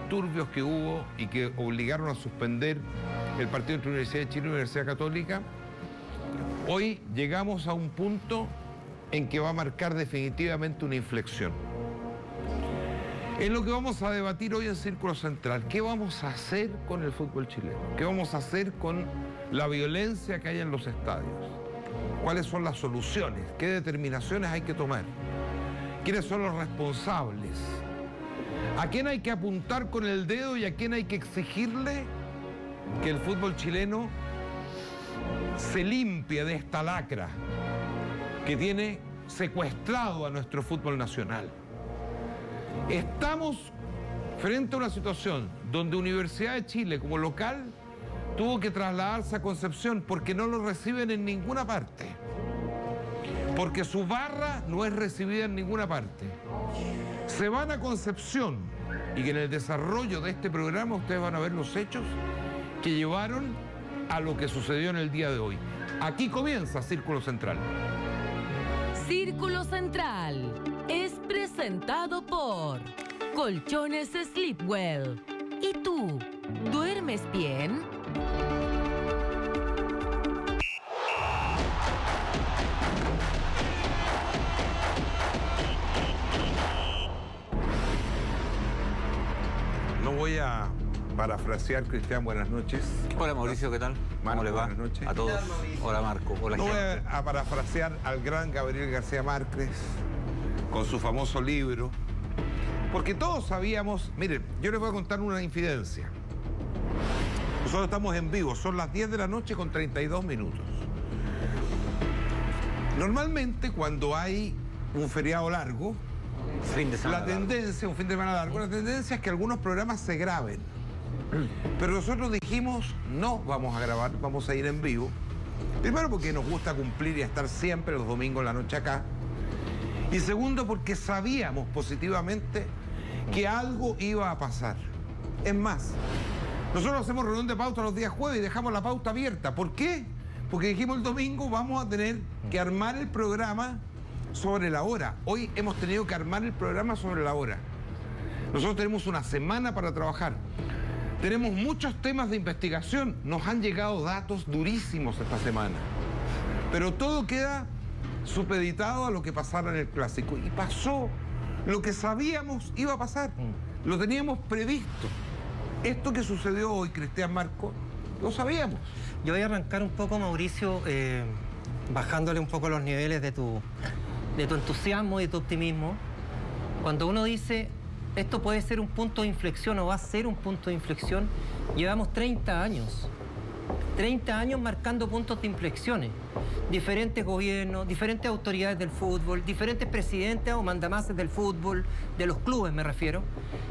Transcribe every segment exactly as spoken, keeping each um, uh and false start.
disturbios que hubo y que obligaron a suspender el partido entre Universidad de Chile y Universidad Católica, hoy llegamos a un punto en que va a marcar definitivamente una inflexión. Es lo que vamos a debatir hoy en Círculo Central. ¿Qué vamos a hacer con el fútbol chileno? ¿Qué vamos a hacer con la violencia que hay en los estadios? ¿Cuáles son las soluciones? ¿Qué determinaciones hay que tomar? ¿Quiénes son los responsables? ¿A quién hay que apuntar con el dedo y a quién hay que exigirle que el fútbol chileno se limpie de esta lacra que tiene secuestrado a nuestro fútbol nacional? Estamos frente a una situación donde Universidad de Chile, como local, tuvo que trasladarse a Concepción porque no lo reciben en ninguna parte. Porque su barra no es recibida en ninguna parte. Se van a Concepción y que en el desarrollo de este programa ustedes van a ver los hechos que llevaron a lo que sucedió en el día de hoy. Aquí comienza Círculo Central. Círculo Central es presentado por Colchones Sleepwell. ¿Y tú, duermes bien? No voy a parafrasear, Cristian, buenas noches. Hola Mauricio, ¿qué tal? Marco, ¿Cómo le va? buenas noches. A todos. Hola Marco, hola No voy gente. a, a parafrasear al gran Gabriel García Márquez con su famoso libro, porque todos sabíamos. Miren, yo les voy a contar una infidencia. Nosotros estamos en vivo, son las diez de la noche con treinta y dos minutos. Normalmente cuando hay un feriado largo, Fin de semana la tendencia, un fin de semana largo, la tendencia es que algunos programas se graben. Pero nosotros dijimos, no vamos a grabar, vamos a ir en vivo. Primero porque nos gusta cumplir y estar siempre los domingos en la noche acá. Y segundo porque sabíamos positivamente que algo iba a pasar. Es más, nosotros hacemos reunión de pauta los días jueves y dejamos la pauta abierta. ¿Por qué? Porque dijimos el domingo vamos a tener que armar el programa sobre la hora. Hoy hemos tenido que armar el programa sobre la hora. Nosotros tenemos una semana para trabajar. Tenemos muchos temas de investigación. Nos han llegado datos durísimos esta semana. Pero todo queda supeditado a lo que pasara en el Clásico. Y pasó lo que sabíamos iba a pasar. Lo teníamos previsto. Esto que sucedió hoy, Cristian, Marco, lo sabíamos. Yo voy a arrancar un poco, Mauricio, eh, bajándole un poco los niveles de tu, de tu entusiasmo y de tu optimismo. Cuando uno dice, esto puede ser un punto de inflexión o va a ser un punto de inflexión, llevamos treinta años. treinta años marcando puntos de inflexiones. Diferentes gobiernos, diferentes autoridades del fútbol, diferentes presidentes o mandamases del fútbol, de los clubes me refiero.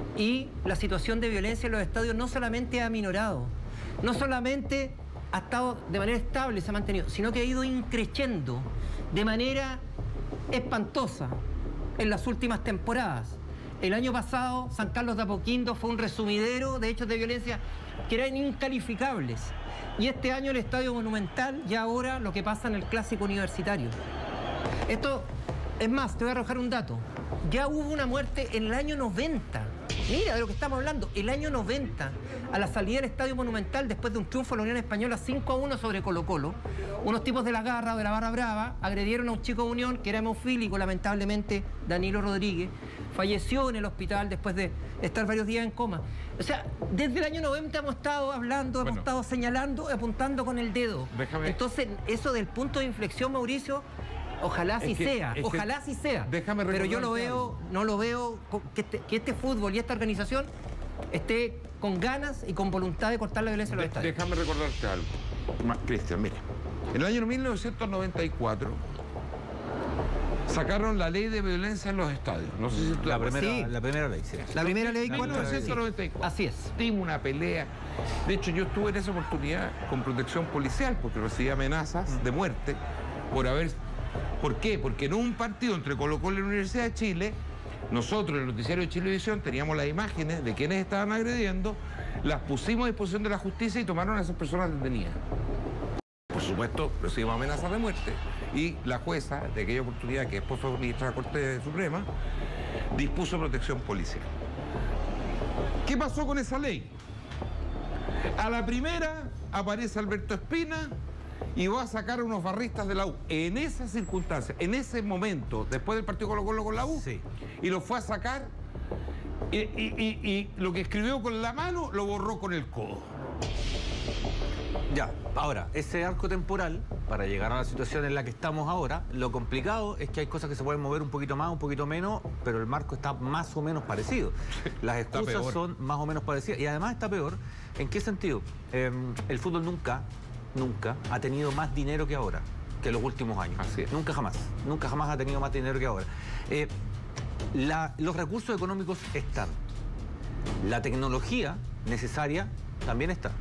Y la situación de violencia en los estadios no solamente ha aminorado, no solamente ha estado de manera estable, se ha mantenido, sino que ha ido increciendo de manera espantosa en las últimas temporadas. El año pasado, San Carlos de Apoquindo fue un resumidero de hechos de violencia que eran incalificables. Y este año el Estadio Monumental y ahora lo que pasa en el Clásico Universitario. Esto, es más, te voy a arrojar un dato. Ya hubo una muerte en el año noventa. Mira de lo que estamos hablando. El año noventa, a la salida del Estadio Monumental, después de un triunfo de la Unión Española cinco a uno sobre Colo Colo, unos tipos de la Garra o de la Barra Brava agredieron a un chico de Unión que era hemofílico, lamentablemente, Danilo Rodríguez. Falleció en el hospital después de estar varios días en coma. O sea, desde el año noventa hemos estado hablando, Bueno. hemos estado señalando, apuntando con el dedo. Déjame- Entonces, eso del punto de inflexión, Mauricio, ojalá Es sí que- sea, es que- ojalá sí sea. déjame Pero yo lo recordarte veo, algo. no lo veo co- que este, que este fútbol y esta organización esté con ganas y con voluntad de cortar la violencia en los De- estadios. déjame recordarte algo. Ma- Cristian, mira. En el año mil novecientos noventa y cuatro sacaron la ley de violencia en los estadios. No sé si tú te La acuerdas. primera, Sí. la primera ley, sí. La primera ley, La ¿cuál? mil primera ley, novecientos noventa y cuatro. Así es. Tuvimos una pelea. De hecho, yo estuve en esa oportunidad con protección policial porque recibí amenazas de muerte por haber... ¿Por qué? Porque en un partido entre Colo Colo y la Universidad de Chile, nosotros en el noticiario de Chilevisión teníamos las imágenes de quienes estaban agrediendo, las pusimos a disposición de la justicia y tomaron a esas personas detenidas. Por supuesto, recibimos amenazas de muerte y la jueza de aquella oportunidad, que después fue ministra de la Corte Suprema, dispuso protección policial. ¿Qué pasó con esa ley? A la primera aparece Alberto Espina y va a sacar a unos barristas de la U. En esas circunstancias, en ese momento, después del partido Colo Colo con la U, Sí. y lo fue a sacar, y, y- y- y lo que escribió con la mano lo borró con el codo. Ya, ahora, ese arco temporal, para llegar a la situación en la que estamos ahora, lo complicado es que hay cosas que se pueden mover un poquito más, un poquito menos, pero el marco está más o menos parecido. Las Está excusas peor. son más o menos parecidas. Y además está peor, ¿en qué sentido? Eh, el fútbol nunca, nunca ha tenido más dinero que ahora, que en los últimos años. Así es. Nunca jamás, nunca jamás ha tenido más dinero que ahora. Eh, la- los recursos económicos están. La tecnología necesaria también está.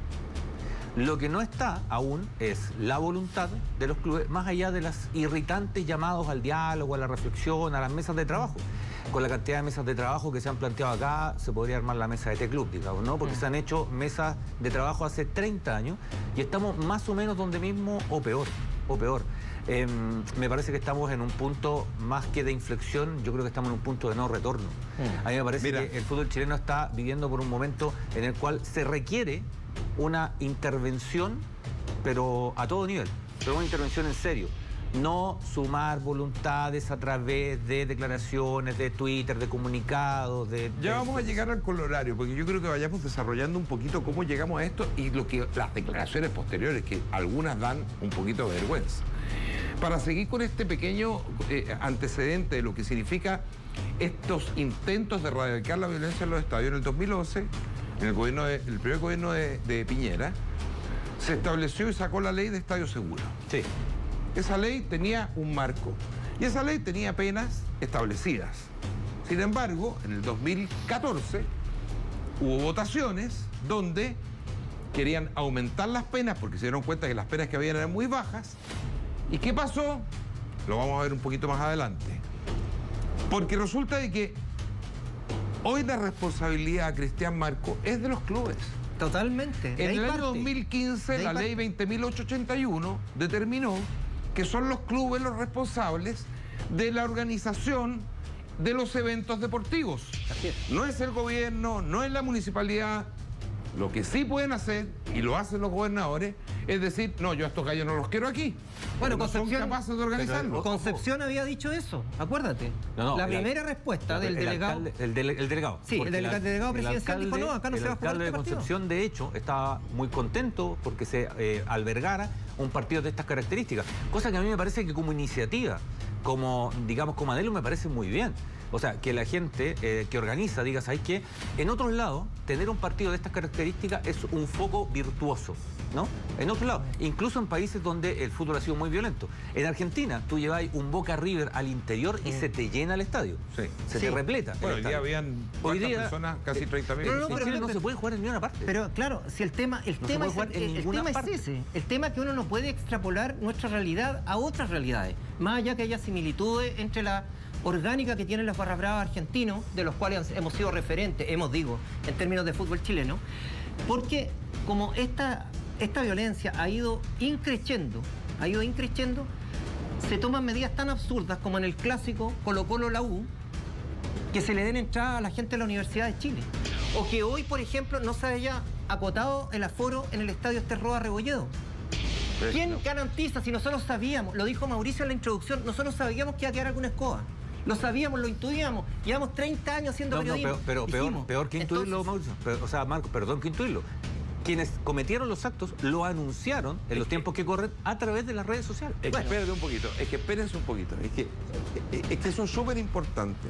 Lo que no está aún es la voluntad de los clubes, más allá de las irritantes llamados al diálogo, a la reflexión, a las mesas de trabajo. Con la cantidad de mesas de trabajo que se han planteado acá, se podría armar la mesa de T-Club, digamos, ¿no? Porque se han hecho mesas de trabajo hace treinta años y estamos más o menos donde mismo o peor, o peor. Eh, me parece que estamos en un punto más que de inflexión, yo creo que estamos en un punto de no retorno. A mí me parece Mira. que el fútbol chileno está viviendo por un momento en el cual se requiere una intervención, pero a todo nivel, pero una intervención en serio. No sumar voluntades a través de declaraciones, de Twitter, de comunicados, de... Ya de- vamos a llegar al colorario, porque yo creo que vayamos desarrollando un poquito cómo llegamos a esto y lo que las declaraciones posteriores, que algunas dan un poquito de vergüenza. Para seguir con este pequeño eh, antecedente de lo que significa estos intentos de erradicar la violencia en los estadios, en el dos mil once, en el, gobierno de- el primer gobierno de, de Piñera, se estableció y sacó la ley de estadio seguro. Sí. Esa ley tenía un marco y esa ley tenía penas establecidas. Sin embargo, en el dos mil catorce hubo votaciones donde querían aumentar las penas porque se dieron cuenta que las penas que habían eran muy bajas. ¿Y qué pasó? Lo vamos a ver un poquito más adelante. Porque resulta de que hoy la responsabilidad, Cristian Marco, es de los clubes. Totalmente. de En ahí el año parte. dos mil quince, De ahí la parte. ley veinte mil ochocientos ochenta y uno determinó que son los clubes los responsables de la organización de los eventos deportivos. Así es. No es el gobierno, no es la municipalidad. Lo que sí pueden hacer, y lo hacen los gobernadores, es decir, no, yo a estos gallos no los quiero aquí. Bueno, porque no son Concepción- capaces de organizarlo. Concepción había dicho eso, acuérdate. No, no, la el- primera respuesta del el delegado. alcalde- el, dele- el delegado. Sí, el Porque delega- delegado presidencial dijo, no, acá no el se va a jugar alcalde este de partido. Concepción, de hecho, estaba muy contento porque se eh, albergara un partido de estas características. Cosa que a mí me parece que como iniciativa, como, digamos, como Adelo, me parece muy bien. O sea, que la gente eh, que organiza diga, ¿sabes qué? En otros lados, tener un partido de estas características es un foco virtuoso, ¿no? En otros lados, incluso en países donde el fútbol ha sido muy violento. En Argentina, tú lleváis un Boca River al interior y se te llena el estadio. Sí. Se Sí. te repleta. el Bueno, hoy día estadio. habían Hoy ¿cuántas día- personas, casi treinta mil. No, no, en pero- Chile no pero- se puede jugar en ninguna parte. Pero claro, si el tema, el No se tema, puede es, jugar el, en el ninguna tema parte. es ese. El tema es que uno no puede extrapolar nuestra realidad a otras realidades. Más allá que haya similitudes entre la orgánica que tienen los barras bravas argentinos, de los cuales hemos sido referentes, hemos digo, en términos de fútbol chileno, porque como esta, esta violencia ha ido increciendo, ha ido increciendo, se toman medidas tan absurdas como en el clásico Colo Colo la U, que se le den entrada a la gente de la Universidad de Chile. O que hoy, por ejemplo, no se haya acotado el aforo en el estadio Esterroa Rebolledo. ¿Quién garantiza si nosotros sabíamos? Lo dijo Mauricio en la introducción, nosotros sabíamos que iba a quedar alguna escoba. Lo sabíamos, lo intuíamos. Llevamos treinta años haciendo No, no, periodismo. pero, pero peor, Dijimos. peor que intuirlo, Entonces, Mauricio. Pero, o sea, Marco, perdón que intuirlo. Quienes cometieron los actos lo anunciaron en los tiempos que corren a través de las redes sociales. Es que Bueno. espérate un poquito, es que espérense un poquito, es que, es que eso es súper importante.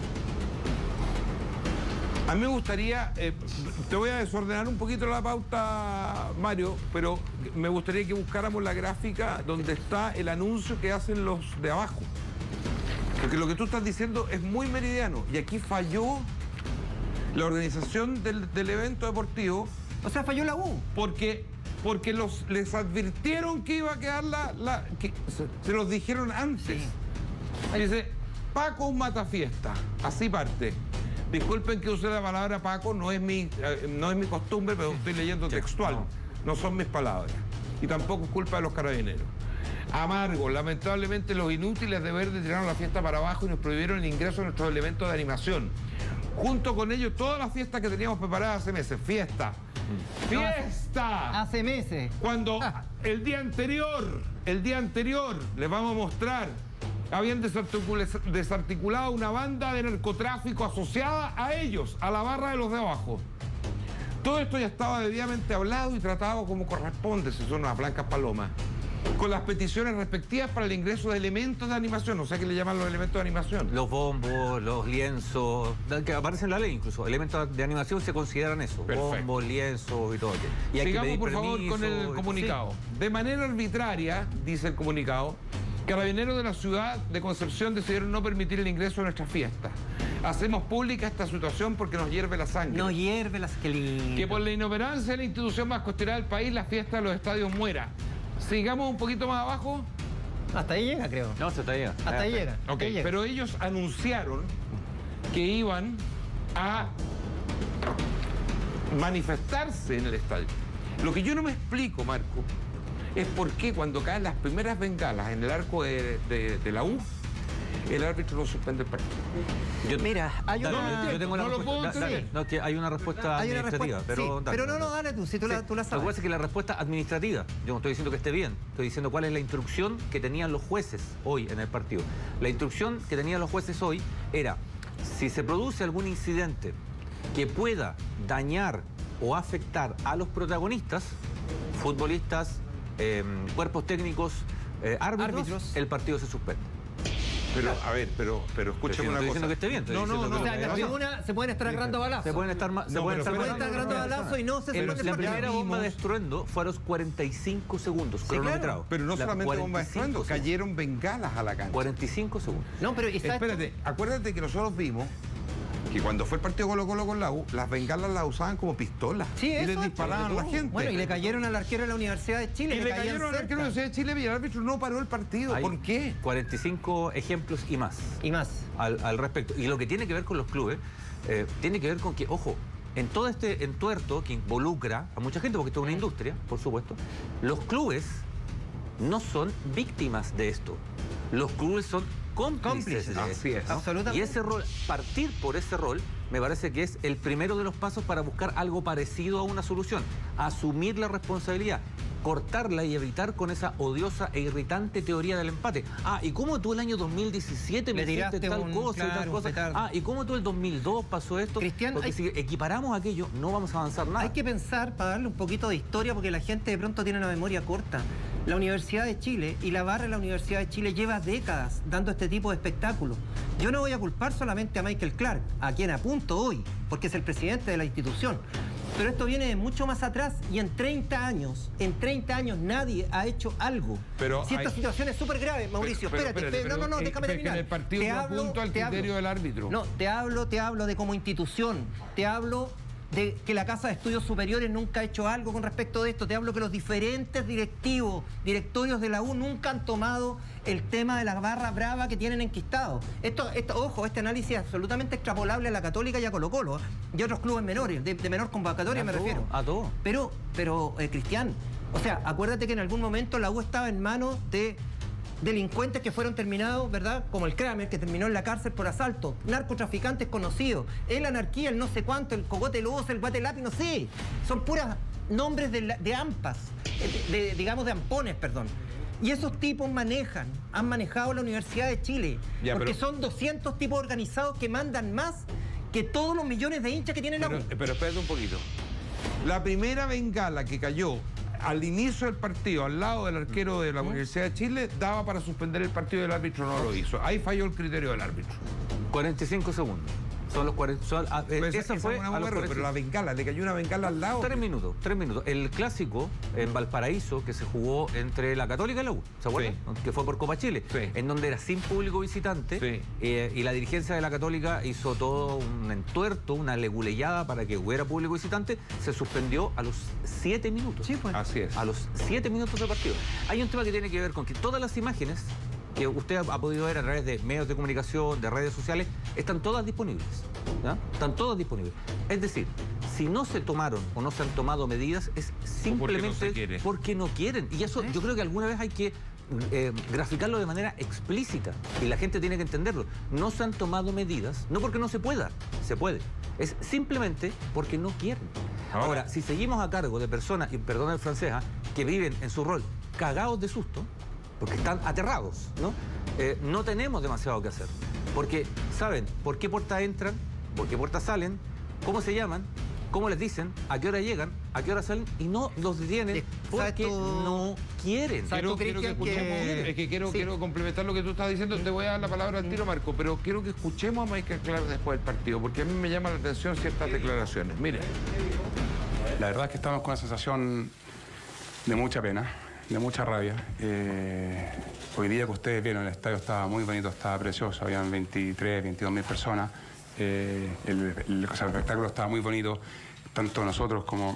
A mí me gustaría, eh, te voy a desordenar un poquito la pauta, Mario, pero me gustaría que buscáramos la gráfica donde está el anuncio que hacen los de abajo. Porque lo que tú estás diciendo es muy meridiano y aquí falló la organización del, del evento deportivo O sea, falló la U. porque, porque los, les advirtieron que iba a quedar la... la que se, se los dijeron antes. Sí. Dice, Paco un matafiesta. Así parte. Disculpen que use la palabra Paco, no es mi, eh, no es mi costumbre, pero estoy leyendo textual. No son mis palabras. Y tampoco es culpa de los carabineros. Amargo, lamentablemente los inútiles de Verde tiraron la fiesta para abajo y nos prohibieron el ingreso a nuestros elementos de animación. Junto con ellos, todas las fiestas que teníamos preparadas hace meses. Fiesta. ¡Fiesta! Hace meses. Cuando el día anterior, el día anterior, les vamos a mostrar, habían desarticula- desarticulado una banda de narcotráfico asociada a ellos, a la barra de los de abajo. Todo esto ya estaba debidamente hablado y tratado como corresponde, si son unas blancas palomas, con las peticiones respectivas para el ingreso de elementos de animación, o sea que le llaman los elementos de animación. Los bombos, los lienzos, que aparecen en la ley incluso. Elementos de animación se consideran eso. Perfecto. Bombos, lienzos y todo. Y hay Sigamos, que pedir por favor, permiso, con el y- comunicado. De manera arbitraria, dice el comunicado, Carabineros de la ciudad de Concepción decidieron no permitir el ingreso a nuestras fiestas. Hacemos pública esta situación porque nos hierve la sangre. No hierve las que lindo. Que por la inoperancia de la institución más costera del país, la fiesta de los estadios muera. Sigamos un poquito más abajo. Hasta ahí llega, creo. No, se está ahí. Hasta ahí llega. Ok, hasta ahí llega. pero ellos anunciaron que iban a manifestarse en el estadio. Lo que yo no me explico, Marco, es por qué cuando caen las primeras bengalas en el arco de, de- de la U, el árbitro no suspende el partido. Yo- Mira, hay Dale, una... yo, yo tengo una no lo respuesta. puedo Da- dale. entender. No, que hay una respuesta Hay una administrativa, respuesta, pero, sí, dale, pero no, no, dale tú, si tú, la, tú la Lo que sabes. pasa es que la respuesta administrativa, yo no estoy diciendo que esté bien, estoy diciendo cuál es la instrucción que tenían los jueces hoy en el partido. La instrucción que tenían los jueces hoy era, si se produce algún incidente que pueda dañar o afectar a los protagonistas, futbolistas, eh, cuerpos técnicos, eh, árbitros, Árbitros. el partido se suspende. Pero, a ver, pero, pero escúchame Pero si no una estoy cosa. diciendo que esté bien, estoy no, no, diciendo no, que O sea, en la no, no. tribuna se pueden estar agarrando balazos. Se pueden estar, ma- se No, pueden pero estar Se pueden estar agarrando balazos y no se El- suspende la el partido. primera bomba de vimos- estruendo fue a los cuarenta y cinco segundos, cronometrado. claro. Pero no La- solamente bomba de cuarenta y cinco estruendo, segundos. cayeron bengalas a la cancha. cuarenta y cinco segundos. No, pero está Espérate, acuérdate que nosotros vimos que cuando fue el partido Colo Colo con la U, las bengalas las usaban como pistolas. Sí, y les eso, disparaban a la gente. Bueno, y le cayeron al arquero de la Universidad de Chile. Y que le caían cayeron al cerca. arquero de la Universidad de Chile y el árbitro no paró el partido. Hay ¿Por qué? cuarenta y cinco ejemplos y más Y más. al, al respecto. Y lo que tiene que ver con los clubes, eh, tiene que ver con que, ojo, en todo este entuerto que involucra a mucha gente, porque esto es una industria, por supuesto, los clubes no son víctimas de esto. Los clubes son cómplices, Cómplices, de así esto, es. ¿no? Absolutamente. Y ese rol, partir por ese rol, me parece que es el primero de los pasos para buscar algo parecido a una solución. Asumir la responsabilidad, cortarla y evitar con esa odiosa e irritante teoría del empate. Ah, ¿y cómo tú el año dos mil diecisiete me Le hiciste tiraste tal un- cosa y claro, tal un cosa? petardo. Ah, ¿y cómo tú el dos mil dos pasó esto? Cristian, Porque hay- si equiparamos aquello, no vamos a avanzar nada. Hay que pensar, para darle un poquito de historia, porque la gente de pronto tiene una memoria corta. La Universidad de Chile y la barra de la Universidad de Chile lleva décadas dando este tipo de espectáculos. Yo no voy a culpar solamente a Michael Clark, a quien apunto hoy, porque es el presidente de la institución. Pero esto viene de mucho más atrás y en treinta años, en treinta años nadie ha hecho algo. Pero si esta hay- situación es súper grave, Mauricio, pero, espérate, espérate, espérate, no, no, no, pero, déjame eh, terminar. que en el partido yo apunto al te criterio del árbitro. No, te hablo, te hablo de como institución, te hablo de que la Casa de Estudios Superiores nunca ha hecho algo con respecto de esto, te hablo que los diferentes directivos, directorios de la U nunca han tomado el tema de la barra brava que tienen enquistado. Esto, esto, ojo, este análisis es absolutamente extrapolable a la Católica y a Colo Colo, ¿eh? Y otros clubes menores, de, de menor convocatoria A me todo, refiero. a todo. Pero, pero, eh, Cristian, o sea, acuérdate que en algún momento la U estaba en manos de delincuentes que fueron terminados, ¿verdad? Como el Kramer, que terminó en la cárcel por asalto, narcotraficantes conocidos, el anarquía, el no sé cuánto, el cogote loboso, el guatelapi, no sé. Son puras nombres de, la- de ampas, de, de- digamos de ampones, perdón. Y esos tipos manejan, han manejado la Universidad de Chile, Ya, porque pero- son doscientos tipos organizados que mandan más que todos los millones de hinchas que tiene la U. Pero, pero espérate un poquito. La primera bengala que cayó al inicio del partido, al lado del arquero de la Universidad de Chile, daba para suspender el partido y el árbitro no lo hizo. Ahí falló el criterio del árbitro. cuarenta y cinco segundos. Son los cuarenta. Son, ah, eh, Pues esa esa fue una a bomba los de error, pero la bengala, le cayó una bengala al lado. Tres minutos, tres minutos. El clásico en Valparaíso que se jugó entre la Católica y la U, ¿se acuerdan? Que fue por Copa Chile, Sí. en donde era sin público visitante Sí. eh, y la dirigencia de la Católica hizo todo un entuerto, una leguleyada para que hubiera público visitante, se suspendió a los siete minutos. Sí, pues. Así es. A los siete minutos del partido. Hay un tema que tiene que ver con que todas las imágenes que usted ha, ha podido ver a través de medios de comunicación, de redes sociales, están todas disponibles. ¿Ya? Están todas disponibles. Es decir, si no se tomaron o no se han tomado medidas, es simplemente se quiere. porque no quieren. Y eso yo creo que alguna vez hay que eh, graficarlo de manera explícita y la gente tiene que entenderlo. No se han tomado medidas, no porque no se pueda, se puede. Es simplemente porque no quieren. Ahora, Ahora si seguimos a cargo de personas, y perdón el francés, ¿eh? que viven en su rol cagados de susto, porque están aterrados, ¿no? Eh, no tenemos demasiado que hacer. Porque saben por qué puertas entran, por qué puertas salen, cómo se llaman, cómo les dicen, a qué hora llegan, a qué hora salen, y no los detienen porque tú... no quieren. Quiero, quiero que escuchemos, que... es que quiero, sí. quiero complementar lo que tú estás diciendo, te voy a dar la palabra al tiro, Marco, pero quiero que escuchemos a Michael Clark después del partido, porque a mí me llama la atención ciertas declaraciones. Mire. La verdad es que estamos con una sensación de mucha pena, de mucha rabia. Eh, hoy día que ustedes vieron, el estadio estaba muy bonito, estaba precioso, habían veintitrés, veintidós mil personas. Eh, el, el, o sea, el espectáculo estaba muy bonito, tanto nosotros como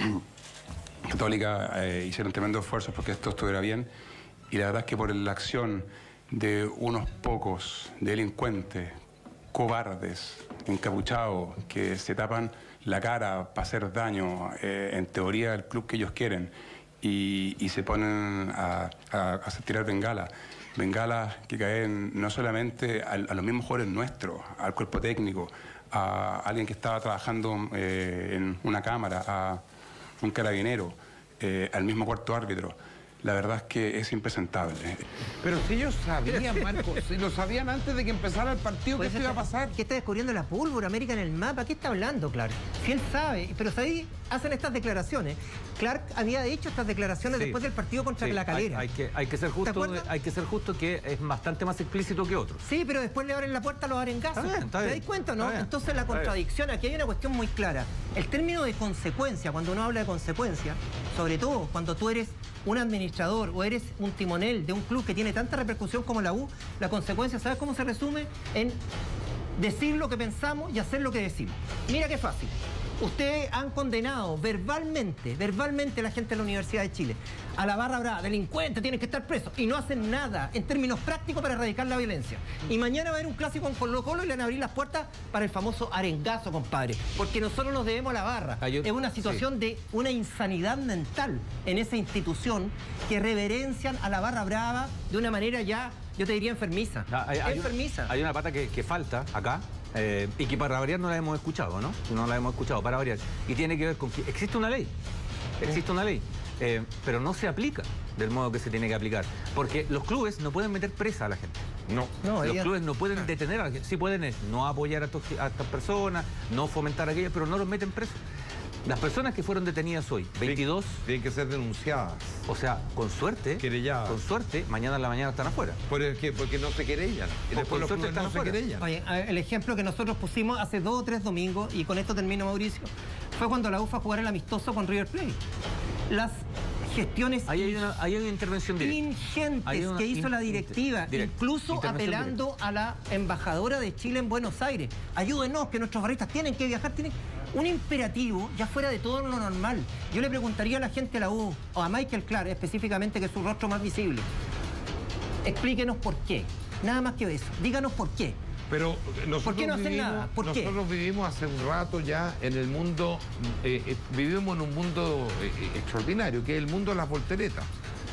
Católica eh, hicieron tremendos esfuerzos porque esto estuviera bien, y la verdad es que por la acción de unos pocos delincuentes, cobardes, encapuchados, que se tapan la cara para hacer daño, eh, en teoría, al club que ellos quieren, y, y se ponen a, a, a tirar bengalas. Bengalas que caen no solamente a, a los mismos jugadores nuestros, al cuerpo técnico, a alguien que estaba trabajando eh, en una cámara, a un carabinero, eh, al mismo cuarto árbitro. La verdad es que es impresentable. Pero si ellos sabían, Marco, si lo sabían antes de que empezara el partido, ¿qué esto iba a pasar? ¿Qué está descubriendo la pólvora, América en el mapa? ¿Qué está hablando, Clark? Si él sabe, pero ahí hacen estas declaraciones. Clark había hecho estas declaraciones sí. después del partido contra sí. La Calera. Hay, hay, que, hay, que ser justo, hay que ser justo que es bastante más explícito que otros. Sí, pero después le abren la puerta a los arengazos. ¿Te das cuenta, no? Entonces la contradicción, aquí hay una cuestión muy clara. El término de consecuencia, cuando uno habla de consecuencia, sobre todo cuando tú eres un administrador o eres un timonel de un club que tiene tanta repercusión como la U, la consecuencia, ¿sabes cómo se resume? En decir lo que pensamos y hacer lo que decimos. Mira qué fácil. Ustedes han condenado verbalmente, verbalmente a la gente de la Universidad de Chile a la barra brava, delincuentes, tienen que estar presos, y no hacen nada en términos prácticos para erradicar la violencia. Y mañana va a haber un clásico con Colo Colo y le van a abrir las puertas para el famoso arengazo, compadre. Porque nosotros nos debemos a la barra. Ay, yo, es una situación sí. de una insanidad mental en esa institución que reverencian a la barra brava de una manera ya, yo te diría, enfermiza. Ah, hay, hay enfermiza. Una, hay una pata que, que falta acá. Eh, y que para variar no la hemos escuchado, ¿no? No la hemos escuchado, para variar. Y tiene que ver con que existe una ley, existe una ley, eh, pero no se aplica del modo que se tiene que aplicar. Porque los clubes no pueden meter presa a la gente. No, no los ella... clubes no pueden detener a la gente. Sí pueden es no apoyar a, estos, a estas personas, no fomentar a aquellas, pero no los meten presos. Las personas que fueron detenidas hoy, veintidós... Tienen que ser denunciadas. O sea, con suerte, querelladas. Con suerte, mañana en la mañana están afuera. ¿Por qué? Porque no se querellan. Y después los clubes no se querellan. Oye, el ejemplo que nosotros pusimos hace dos o tres domingos, y con esto termino, Mauricio, fue cuando la U fue a jugar el amistoso con River Plate. Las gestiones ahí hay una, hay una intervención directa. ingentes una, que hizo in, la directiva, direct, incluso apelando directa. a la embajadora de Chile en Buenos Aires. Ayúdenos, que nuestros barristas tienen que viajar, tienen un imperativo ya fuera de todo lo normal. Yo le preguntaría a la gente de la U, o a Michael Clark específicamente, que es su rostro más visible, explíquenos por qué. Nada más que eso. Díganos por qué. Pero nosotros ¿Por qué no hacen vivimos, nada? ¿Por nosotros qué? vivimos hace un rato ya en el mundo, eh, eh, vivimos en un mundo eh, extraordinario, que es el mundo de las volteretas.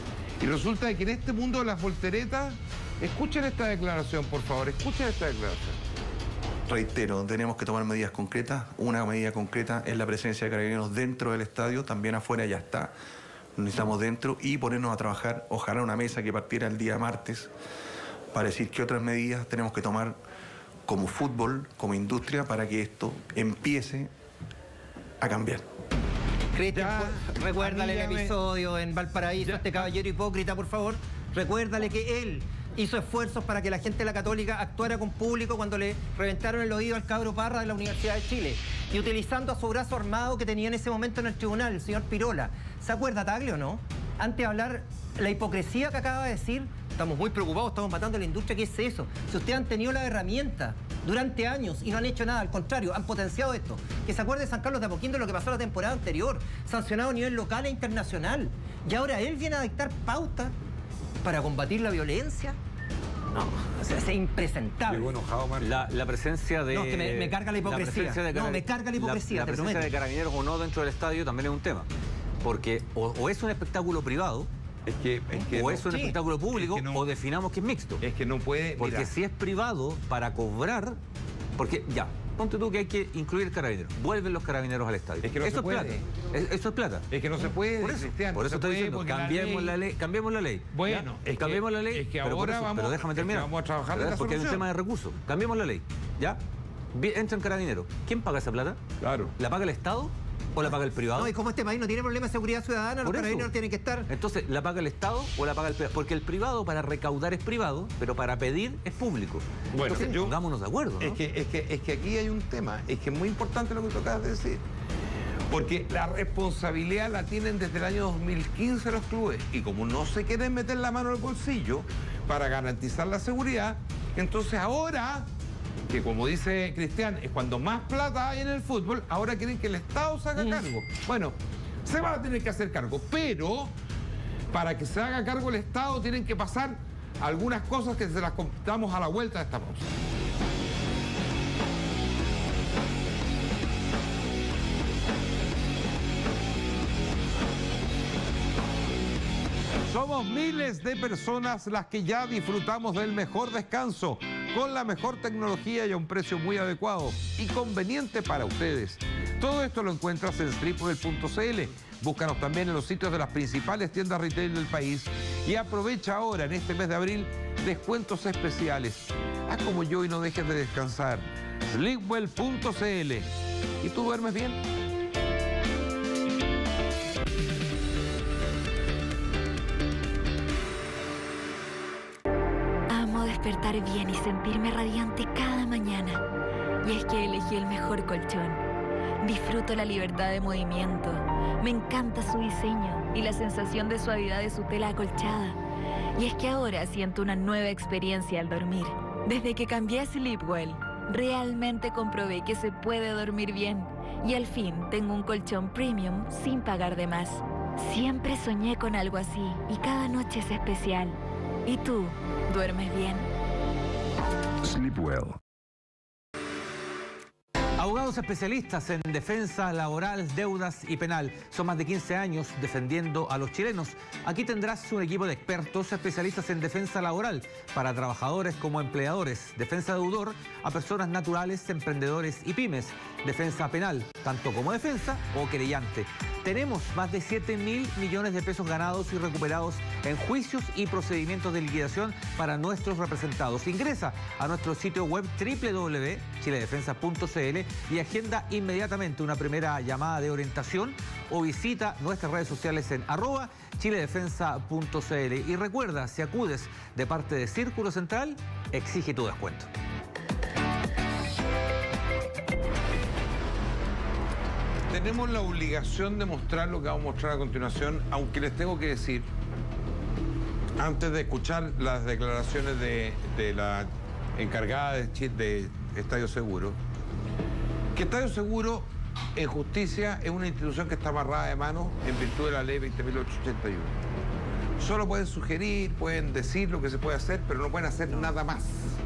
Y resulta que en este mundo de las volteretas, escuchen esta declaración, por favor, escuchen esta declaración. Reitero, tenemos que tomar medidas concretas. Una medida concreta es la presencia de carabineros dentro del estadio, también afuera ya está. Necesitamos dentro y ponernos a trabajar, ojalá una mesa que partiera el día martes, para decir qué otras medidas tenemos que tomar como fútbol, como industria, para que esto empiece a cambiar. Cristian, recuérdale el episodio me... en Valparaíso, ya. este caballero hipócrita, por favor. Recuérdale que él hizo esfuerzos para que la gente de la Católica actuara con público cuando le reventaron el oído al cabro Parra de la Universidad de Chile. Y utilizando a su brazo armado que tenía en ese momento en el tribunal, el señor Pirola. ¿Se acuerda, Taglio, no? Antes de hablar la hipocresía que acaba de decir, estamos muy preocupados, estamos matando a la industria, ¿qué es eso? Si ustedes han tenido la herramienta durante años y no han hecho nada, al contrario, han potenciado esto. Que se acuerde de San Carlos de Apoquindo lo que pasó la temporada anterior, sancionado a nivel local e internacional. Y ahora él viene a dictar pautas para combatir la violencia. No, o sea, es impresentable. Llegó enojado, Marco. La, la presencia de... No, que me, me carga la hipocresía. La de no, me carga la hipocresía, La, la te presencia prometo. de carabineros o no dentro del estadio también es un tema. Porque o, o es un espectáculo privado, Es que, es que o no, es un sí. espectáculo público, Es que no- o definamos que es mixto. Es que no puede... Porque mira, si es privado, para cobrar... Porque ya, ponte tú que hay que incluir carabineros. Vuelven los carabineros al estadio. Es que no eso se es puede. plata. Es- eso es plata. es que no se puede, Por eso, Cristian, por no eso se estoy puede diciendo, porque cambiemos la ley, cambiemos la ley. Bueno, ¿ya? es que- cambiemos la ley. es que pero por ahora eso- vamos- Pero déjame es que terminar. vamos a trabajar en ¿verdad? la Porque hay un solución. tema de recursos. Cambiemos la ley. ¿Ya? Vi- Entran carabineros. ¿Quién paga esa plata? Claro. ¿La paga el Estado o la paga el privado? No, y como este país no tiene problema de seguridad ciudadana, los Por eso. carabineros tienen que estar... Entonces, ¿la paga el Estado o la paga el privado? Porque el privado para recaudar es privado, pero para pedir es público. Bueno, Entonces, yo- pongámonos de acuerdo, ¿no? Es que, es, que, es que aquí hay un tema, es que es muy importante lo que tú acabas de decir. Porque la responsabilidad la tienen desde el año dos mil quince los clubes. Y como no se quieren meter la mano en el bolsillo para garantizar la seguridad, entonces ahora, que como dice Cristian, es cuando más plata hay en el fútbol, ahora quieren que el Estado se haga cargo. Bueno, se va a tener que hacer cargo, pero para que se haga cargo el Estado tienen que pasar algunas cosas que se las contamos a la vuelta de esta pausa. Somos miles de personas las que ya disfrutamos del mejor descanso, con la mejor tecnología y a un precio muy adecuado y conveniente para ustedes. Todo esto lo encuentras en sleepwell punto c l. Búscanos también en los sitios de las principales tiendas retail del país y aprovecha ahora, en este mes de abril, descuentos especiales. Haz como yo y no dejes de descansar. sleepwell punto c l. ¿Y tú duermes bien? Amo despertar bien y sentirme radiante cada mañana. Y es que elegí el mejor colchón. Disfruto la libertad de movimiento. Me encanta su diseño y la sensación de suavidad de su tela acolchada. Y es que ahora siento una nueva experiencia al dormir. Desde que cambié a Sleepwell, realmente comprobé que se puede dormir bien. Y al fin tengo un colchón premium sin pagar de más. Siempre soñé con algo así y cada noche es especial. ¿Y tú, duermes bien? Sleepwell. Abogados especialistas en defensa laboral, deudas y penal. Son más de quince años defendiendo a los chilenos. Aquí tendrás un equipo de expertos especialistas en defensa laboral para trabajadores como empleadores, defensa deudor a personas naturales, emprendedores y pymes, defensa penal, tanto como defensa o querellante. Tenemos más de siete mil millones de pesos ganados y recuperados en juicios y procedimientos de liquidación para nuestros representados. Ingresa a nuestro sitio web doble u doble u doble u punto chile defensa punto c l y agenda inmediatamente una primera llamada de orientación o visita nuestras redes sociales en arroba chile defensa punto c l. Y recuerda, si acudes de parte de Círculo Central, exige tu descuento. Tenemos la obligación de mostrar lo que vamos a mostrar a continuación, aunque les tengo que decir, antes de escuchar las declaraciones de, de la encargada de, Chi- de Estadio Seguro, que Estadio Seguro, en justicia, es una institución que está amarrada de mano en virtud de la ley veinte mil ochocientos ochenta y uno. Solo pueden sugerir, pueden decir lo que se puede hacer, pero no pueden hacer nada más.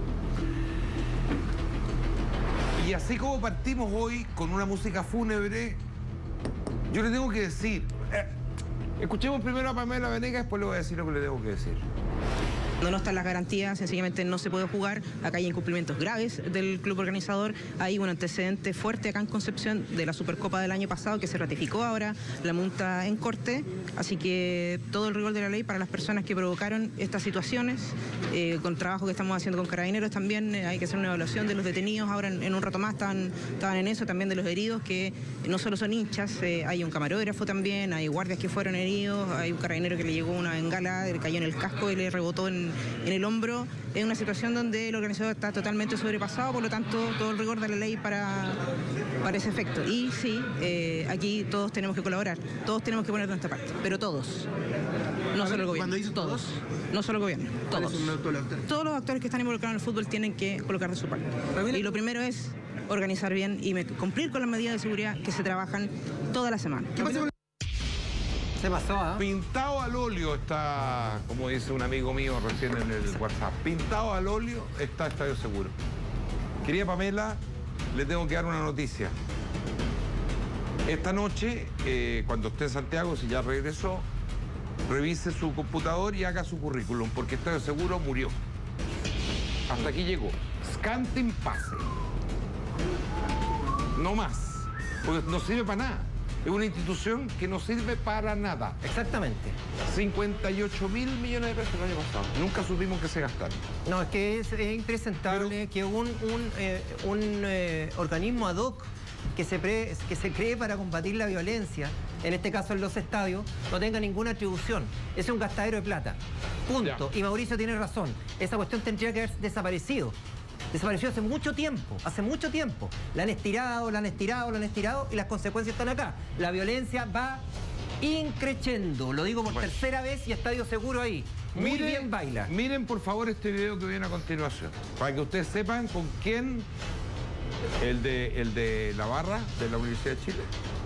Y así como partimos hoy con una música fúnebre, yo le tengo que decir, eh, escuchemos primero a Pamela Venegas, después le voy a decir lo que le tengo que decir. No, no están las garantías, sencillamente no se puede jugar. Acá hay incumplimientos graves del club organizador. Hay un antecedente fuerte acá en Concepción de la Supercopa del año pasado que se ratificó ahora la multa en corte. Así que todo el rigor de la ley para las personas que provocaron estas situaciones. Eh, con el trabajo que estamos haciendo con Carabineros también eh, hay que hacer una evaluación de los detenidos. Ahora en, en un rato más estaban, estaban en eso, también de los heridos, que no solo son hinchas, eh, hay un camarógrafo también, hay guardias que fueron heridos, hay un carabinero que le llegó una bengala, le cayó en el casco y le rebotó en en el hombro. Es una situación donde el organizador está totalmente sobrepasado, por lo tanto todo el rigor de la ley para, para ese efecto. Y sí, eh, aquí todos tenemos que colaborar, todos tenemos que poner nuestra parte, pero todos, no solo el gobierno. Cuando dices todos, no solo el gobierno, todos. ¿Cuáles son todos los actores? Todos los actores que están involucrados en el fútbol tienen que colocar de su parte. Y lo primero es organizar bien y me- cumplir con las medidas de seguridad que se trabajan toda la semana. ¿Qué pasa con Se pasó, ¿ah? Pintado al óleo está, como dice un amigo mío recién en el WhatsApp, pintado al óleo está Estadio Seguro. Querida Pamela, le tengo que dar una noticia. Esta noche, eh, cuando esté en Santiago, si ya regresó, revise su computador y haga su currículum, porque Estadio Seguro murió. Hasta aquí llegó. Scantin pase. No más. Porque no sirve para nada. Es una institución que no sirve para nada. Exactamente. cincuenta y ocho mil millones de pesos el año pasado. Nunca supimos que se gastaron. No, es que es, es impresentable que un, un, eh, un eh, organismo ad hoc que se, pre, que se cree para combatir la violencia, en este caso en los estadios, no tenga ninguna atribución. Es un gastadero de plata. Punto. Ya. Y Mauricio tiene razón. Esa cuestión tendría que haber desaparecido. Desapareció hace mucho tiempo, hace mucho tiempo. La han estirado, la han estirado, la han estirado y las consecuencias están acá. La violencia va increciendo, lo digo por Bueno. tercera vez y Estadio Seguro ahí. Muy Miren- bien baila. Miren por favor este video que viene a continuación, para que ustedes sepan con quién, el de, el de la barra de la Universidad de Chile.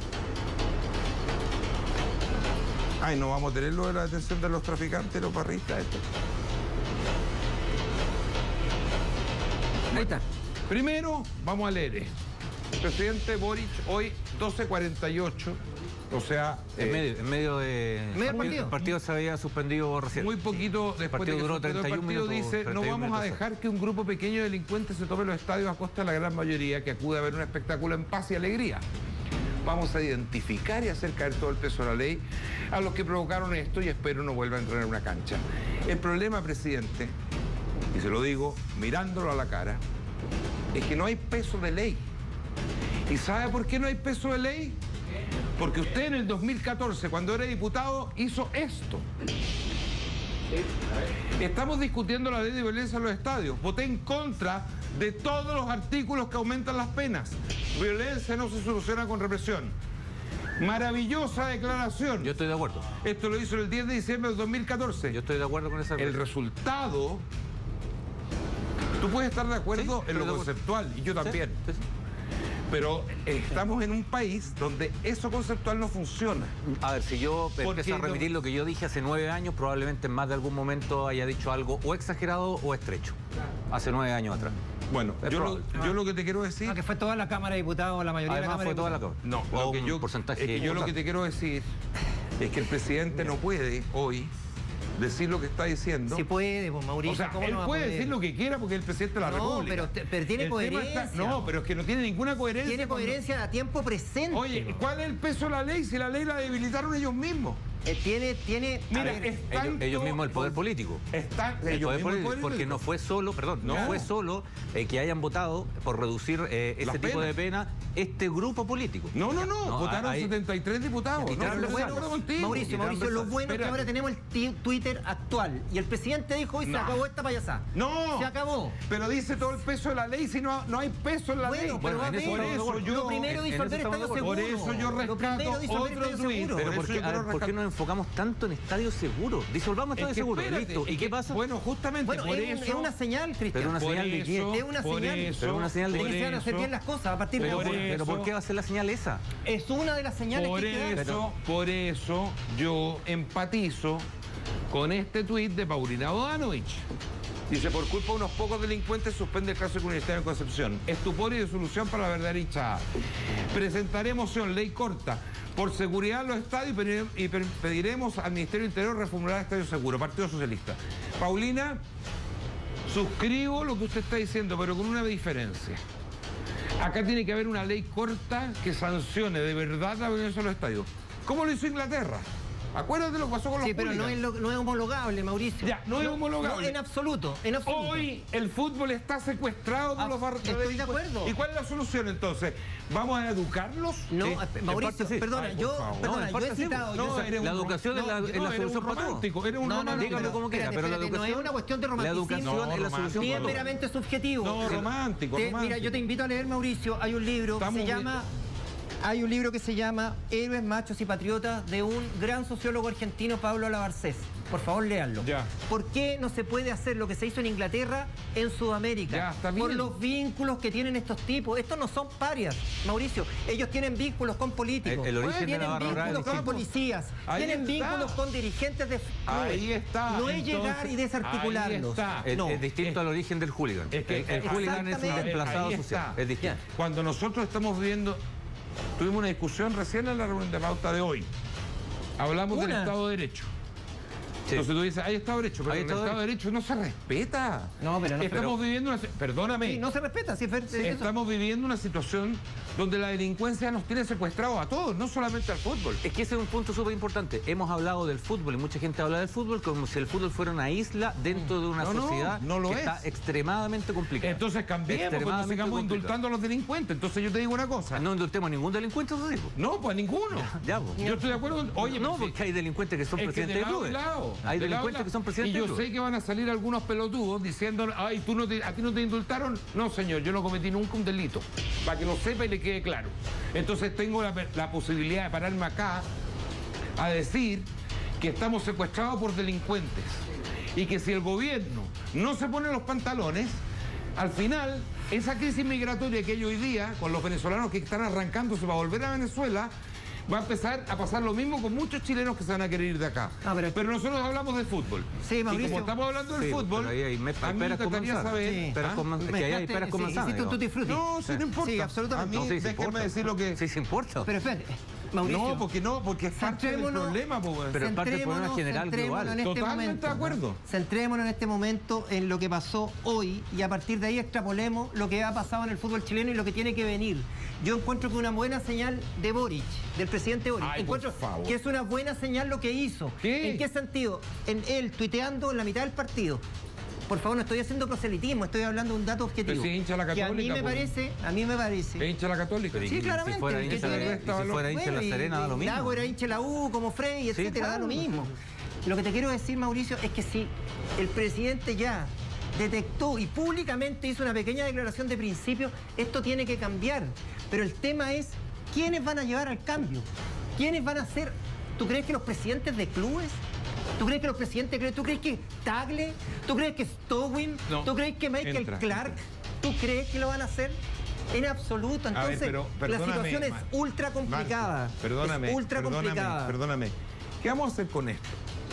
Ay, no vamos a tener lo de la detención de los traficantes, los barristas, esto. Ahí está. Primero, vamos a leer esto. Presidente Boric, hoy doce cuarenta y ocho, o sea, En eh, medio, en medio de... Medio el partido. El partido se había suspendido recién. muy poquito después partido de que duró suspendió el treinta y un partido, minutos, dice, no treinta y un vamos a minutos. dejar que un grupo pequeño de delincuentes se tome los estadios a costa de la gran mayoría que acude a ver un espectáculo en paz y alegría. Vamos a identificar y hacer caer todo el peso de la ley a los que provocaron esto y espero no vuelva a entrar en una cancha. El problema, presidente, y se lo digo mirándolo a la cara, es que no hay peso de ley. ¿Y sabe por qué no hay peso de ley? Porque usted en el dos mil catorce, cuando era diputado, hizo esto. Estamos discutiendo la ley de violencia en los estadios. Voté en contra de todos los artículos que aumentan las penas. Violencia no se soluciona con represión. Maravillosa declaración. Yo estoy de acuerdo. Esto lo hizo el diez de diciembre del dos mil catorce. Yo estoy de acuerdo con esa... El resultado... Tú puedes estar de acuerdo Sí, en estoy lo de acuerdo. conceptual, y yo también. Sí, sí, sí. Pero estamos en un país donde eso conceptual no funciona. A ver, si yo Porque empiezo a lo- repetir lo que yo dije hace nueve años, probablemente en más de algún momento haya dicho algo o exagerado o estrecho. Hace nueve años atrás. Bueno, Es yo lo, probable. yo lo que te quiero decir... Ah, que fue toda la Cámara de Diputados, la mayoría Además de la fue toda Cámara la de Diputados. Cámara. No, O lo que un yo, porcentaje es que yo lo que importante. te quiero decir es que el presidente no puede hoy decir lo que está diciendo. Si puede, pues Mauricio, O sea, ¿cómo él no va a puede poder? decir lo que quiera porque es el presidente de la No, República. pero te- pero tiene El tema coherencia. está- no, pero es que no tiene ninguna coherencia. Tiene cuando- coherencia a tiempo presente. Oye, ¿cuál es el peso de la ley si la ley la debilitaron ellos mismos? Eh, tiene, tiene... Mira, a ver, es Ellos, tanto- ellos mismos, el poder político. Están, El ellos poder mismos el político, poder porque político. no fue solo, perdón, no, No. fue solo eh, que hayan votado por reducir eh, Las ese tipo penas. de pena este grupo político. No, no, no, No, votaron ahí- setenta y tres diputados. Y No, transversales. estoy de acuerdo contigo. Mauricio, Y Mauricio, lo transversales. bueno es que Espérate. ahora tenemos el ti- Twitter actual y el presidente dijo, hoy se No. acabó esta payasada. No. Se acabó. Pero dice todo el peso de la ley si no, no hay peso en la Bueno, ley. pero Bueno, va a en eso haber. estamos de acuerdo. yo- Lo primero en- disolver en eso Estadio estamos de Seguro. acuerdo. Por eso yo Lo rescato primero disolver otro Estadio tuit. Seguro. Pero Por ¿por eso qué, yo a ver, quiero ¿por qué rescatar- nos enfocamos tanto en Estadio Seguro? Disolvamos Es Estadio que Seguro, espérate, listo. ¿Y es qué que, pasa? Bueno, justamente Bueno, por es, un- eso... es una señal, Cristian. Pero una por señal de qué? eso- Es una por señal. eso- Pero una señal de de por que se van a hacer eso- bien las cosas a partir de Pero, por ahora. pero ¿por eso- qué va a ser la señal esa? Es una de las señales Por que hay que dar. eso, por eso yo empatizo con este tuit de Paulina Bodanovich. Dice, por culpa de unos pocos delincuentes suspende el caso comunitario en Concepción. Estupor y disolución para la verdadera hinchada. Presentaré moción, ley corta, por seguridad en los estadios y pedir- y pe- pediremos al Ministerio del Interior reformular Estadio Seguro, Partido Socialista. Paulina, suscribo lo que usted está diciendo, pero con una diferencia. Acá tiene que haber una ley corta que sancione de verdad la violencia en los estadios. ¿Cómo lo hizo Inglaterra? Acuérdate lo que pasó con los Sí, pero no es, hooligans. lo- no es homologable, Mauricio. Ya, no es homologable. No, en absoluto, en absoluto. Hoy el fútbol está secuestrado por Ah, los barrios. estoy de acuerdo. ¿Y cuál es la solución entonces? ¿Vamos a educarlos? No, Sí, eh, en Mauricio, parte sí. perdona, Ay, por yo, favor. perdona, No, en yo parte he sí, citado... No, yo- eres La un educación rom- es la, no, es la no, eres solución un para todo. romántico, eres un No, no, romántico. Dígame como quiera, espérate, pero la espérate, no educación... es una cuestión de La romanticismo. educación No, es la solución romántico, Bien para todo. meramente subjetivo. No, romántico, Te- romántico. Mira, yo te invito a leer, Mauricio, hay un libro Estamos que se bien. llama... Hay un libro que se llama Héroes, Machos y Patriotas de un gran sociólogo argentino, Pablo Labarcés. Por favor, léanlo. Ya. ¿Por qué no se puede hacer lo que se hizo en Inglaterra en Sudamérica? Ya, está Por bien. los vínculos que tienen estos tipos. Estos no son parias, Mauricio. Ellos tienen vínculos con políticos. El- el origen de tienen la barra brava es vínculos con distinto. policías. Ahí tienen está. vínculos con dirigentes de clubes. Ahí está. No es Entonces, llegar y desarticularlos. ahí está. Es, No. es distinto al origen del hooligan. Es que- el el hooligan es un exactamente. desplazado Ahí social. está. Es distinto. Cuando nosotros estamos viendo, tuvimos una discusión recién en la reunión de pauta de hoy. Hablamos del Una. Estado de Derecho. Sí. Entonces tú dices, hay Estado de Derecho, pero Hay el Estado Estado de de Derecho no se respeta. No, pero no, Estamos pero- viviendo una... Perdóname. Sí, no se respeta, sí, Fer, sí, eso. Estamos viviendo una situación donde la delincuencia nos tiene secuestrados a todos, no solamente al fútbol. Es que ese es un punto súper importante. Hemos hablado del fútbol y mucha gente habla del fútbol como si el fútbol fuera una isla dentro de una No, no, sociedad no lo que es. está extremadamente complicada. Entonces cambiemos, cuando Extremadamente sigamos complicada. indultando a los delincuentes. Entonces yo te digo una cosa. No indultemos a ningún delincuente, Rodrigo. No, pues a ninguno. Ya, pues. Yo estoy de acuerdo con... Oye, no, pues, sí. porque hay delincuentes que son Es que presidentes de de lado clubes. y lado, Hay de lado y delincuentes lado. que son presidentes Y de yo clubes. sé que van a salir algunos pelotudos diciendo, ay, tú no te, a ti no te indultaron. No, señor, yo no cometí nunca un delito. Para que lo sepa y le quede claro. Entonces tengo la, la posibilidad de pararme acá a decir que estamos secuestrados por delincuentes. Y que si el gobierno no se pone los pantalones, al final, esa crisis migratoria que hay hoy día, con los venezolanos que están arrancándose para volver a Venezuela, va a empezar a pasar lo mismo con muchos chilenos que se van a querer ir de acá. Ah, pero- pero... nosotros hablamos de fútbol. Sí, Mauricio. Y como estamos hablando del Sí, fútbol, pero ahí hay me- a hay mí me peras con gustaría manzana. saber... Sí. Peras ¿Ah? con man- que ahí hay Mezclaste- peras con sí, manzana, hiciste un digamos. tutti frutti. No, sí, no importa. Sí, absolutamente. A mí, No, sí, sí déjenme importa. decir lo que... Sí, sí importa. Pero espérate, Mauricio. No, porque no, porque es parte del Centrémonos- problema, pues. Pero es parte del problema Centrémonos- general centrémonos global. en este Totalmente momento. de acuerdo. Centrémonos en este momento en lo que pasó hoy y a partir de ahí extrapolemos lo que ha pasado en el fútbol chileno y lo que tiene que venir. Yo encuentro que una buena señal de Boric, del presidente Boric, Ay, por encuentro favor. que es una buena señal lo que hizo. ¿Qué? ¿En qué sentido? En él tuiteando en la mitad del partido. Por favor, no estoy haciendo proselitismo, estoy hablando de un dato objetivo. Pero si hincha la que a mí Católica, me pues. parece, a mí me parece. ¿Es hincha la Católica? Pero y- Sí, y claramente, Si fuera que hincha, tiene- de- y si fuera hincha de la Bueno, y- Serena, da lo y mismo. Lago era hincha de la U, como Frey, etcétera, da claro. lo mismo. Lo que te quiero decir, Mauricio, es que si el presidente ya detectó y públicamente hizo una pequeña declaración de principio, esto tiene que cambiar. Pero el tema es, ¿quiénes van a llevar al cambio? ¿Quiénes van a ser? ¿Tú crees que los presidentes de clubes? ¿Tú crees que los presidentes, ¿tú crees que Tagle? ¿Tú crees que Stowin? No. ¿Tú crees que Michael Entra, Clark? entra. ¿Tú crees que lo van a hacer? En absoluto. A ver, Entonces, pero la perdóname, situación es Mar- ultra complicada. Marco, perdóname, Es ultra perdóname, complicada. perdóname. ¿Qué vamos a hacer con esto?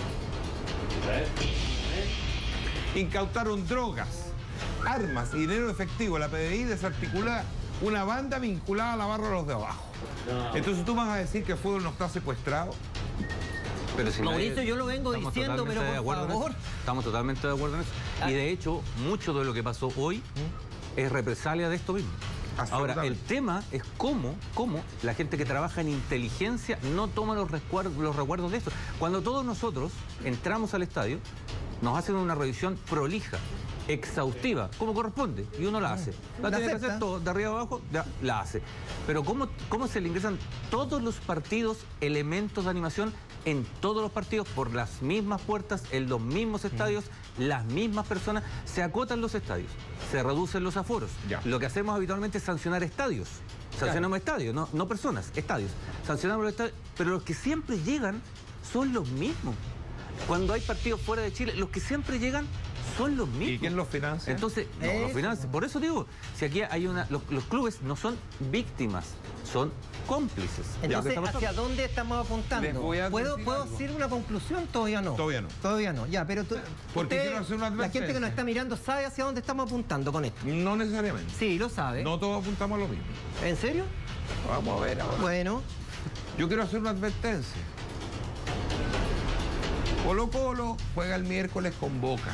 Incautaron drogas, armas y dinero efectivo. La P D I desarticula una banda vinculada a la barra de los de abajo. Entonces tú vas a decir que el fútbol no está secuestrado. Pero si Mauricio, nadie- yo lo vengo estamos diciendo, totalmente pero de por acuerdo en favor. eso. Estamos totalmente de acuerdo en eso. Y de hecho, mucho de lo que pasó hoy es represalia de esto mismo. Ahora, el Absolutamente. tema es cómo, cómo la gente que trabaja en inteligencia no toma los recuerdos, los recuerdos de esto. Cuando todos nosotros entramos al estadio, nos hacen una revisión prolija, exhaustiva, como corresponde, y uno la hace. La, La tiene que acepta. hacer todo, de arriba abajo, ya, la hace. Pero ¿cómo, cómo se le ingresan todos los partidos, elementos de animación en todos los partidos, por las mismas puertas, en los mismos estadios, las mismas personas? Se acotan los estadios, se reducen los aforos. Ya. Lo que hacemos habitualmente es sancionar estadios. Sancionamos estadios, no, no personas, estadios. Sancionamos los estadios, pero los que siempre llegan son los mismos. Cuando hay partidos fuera de Chile, los que siempre llegan son los mismos. ¿Y quién los financia? Entonces, no, Eso. los financia. Por eso digo, si aquí hay una. Los, los clubes no son víctimas, son cómplices. de lo que Entonces, está pasando. ¿hacia dónde estamos apuntando? Les voy a ¿Puedo, advertir ¿puedo algo. decir una conclusión? Todavía no. Todavía no. Todavía no, ya, pero tú, Porque usted, quiero hacer una la gente que advertencia. nos está mirando sabe hacia dónde estamos apuntando con esto. No necesariamente. Sí, lo sabe. No todos apuntamos a lo mismo. ¿En serio? Vamos a ver ahora. Bueno, Yo quiero hacer una advertencia. Colo Colo juega el miércoles con Boca.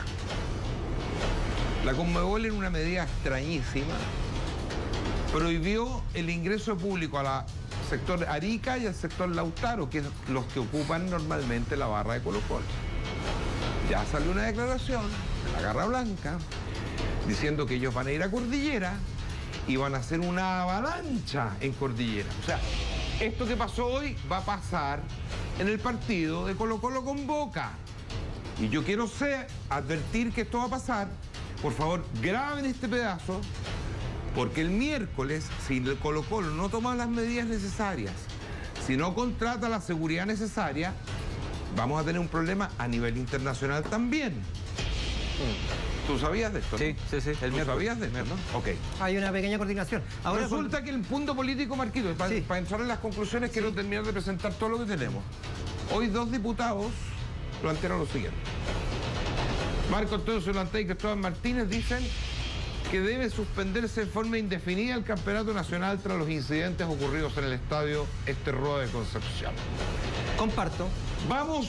La Conmebol, en una medida extrañísima, prohibió el ingreso público a la sector Arica y al sector Lautaro, que es los que ocupan normalmente la barra de Colo Colo. Ya salió una declaración de la Garra Blanca diciendo que ellos van a ir a Cordillera y van a hacer una avalancha en Cordillera. O sea, esto que pasó hoy va a pasar en el partido de Colo Colo con Boca. Y yo quiero ser, advertir que esto va a pasar. Por favor, graben este pedazo, porque el miércoles, si el Colo Colo no toma las medidas necesarias, si no contrata la seguridad necesaria, vamos a tener un problema a nivel internacional también. ¿Tú sabías de esto? Sí, ¿no? sí, sí, el ¿Tú miércoles. sabías de esto? ¿no? Ok. hay una pequeña coordinación. Ahora Resulta que el punto político, Marquito, para, Sí. para entrar en las conclusiones, quiero terminar de presentar todo lo que tenemos. Hoy dos diputados plantearon lo siguiente. Marco Antonio Solantay y Cristóbal Martínez dicen que debe suspenderse en forma indefinida el campeonato nacional tras los incidentes ocurridos en el estadio Este Roa de Concepción. comparto. Vamos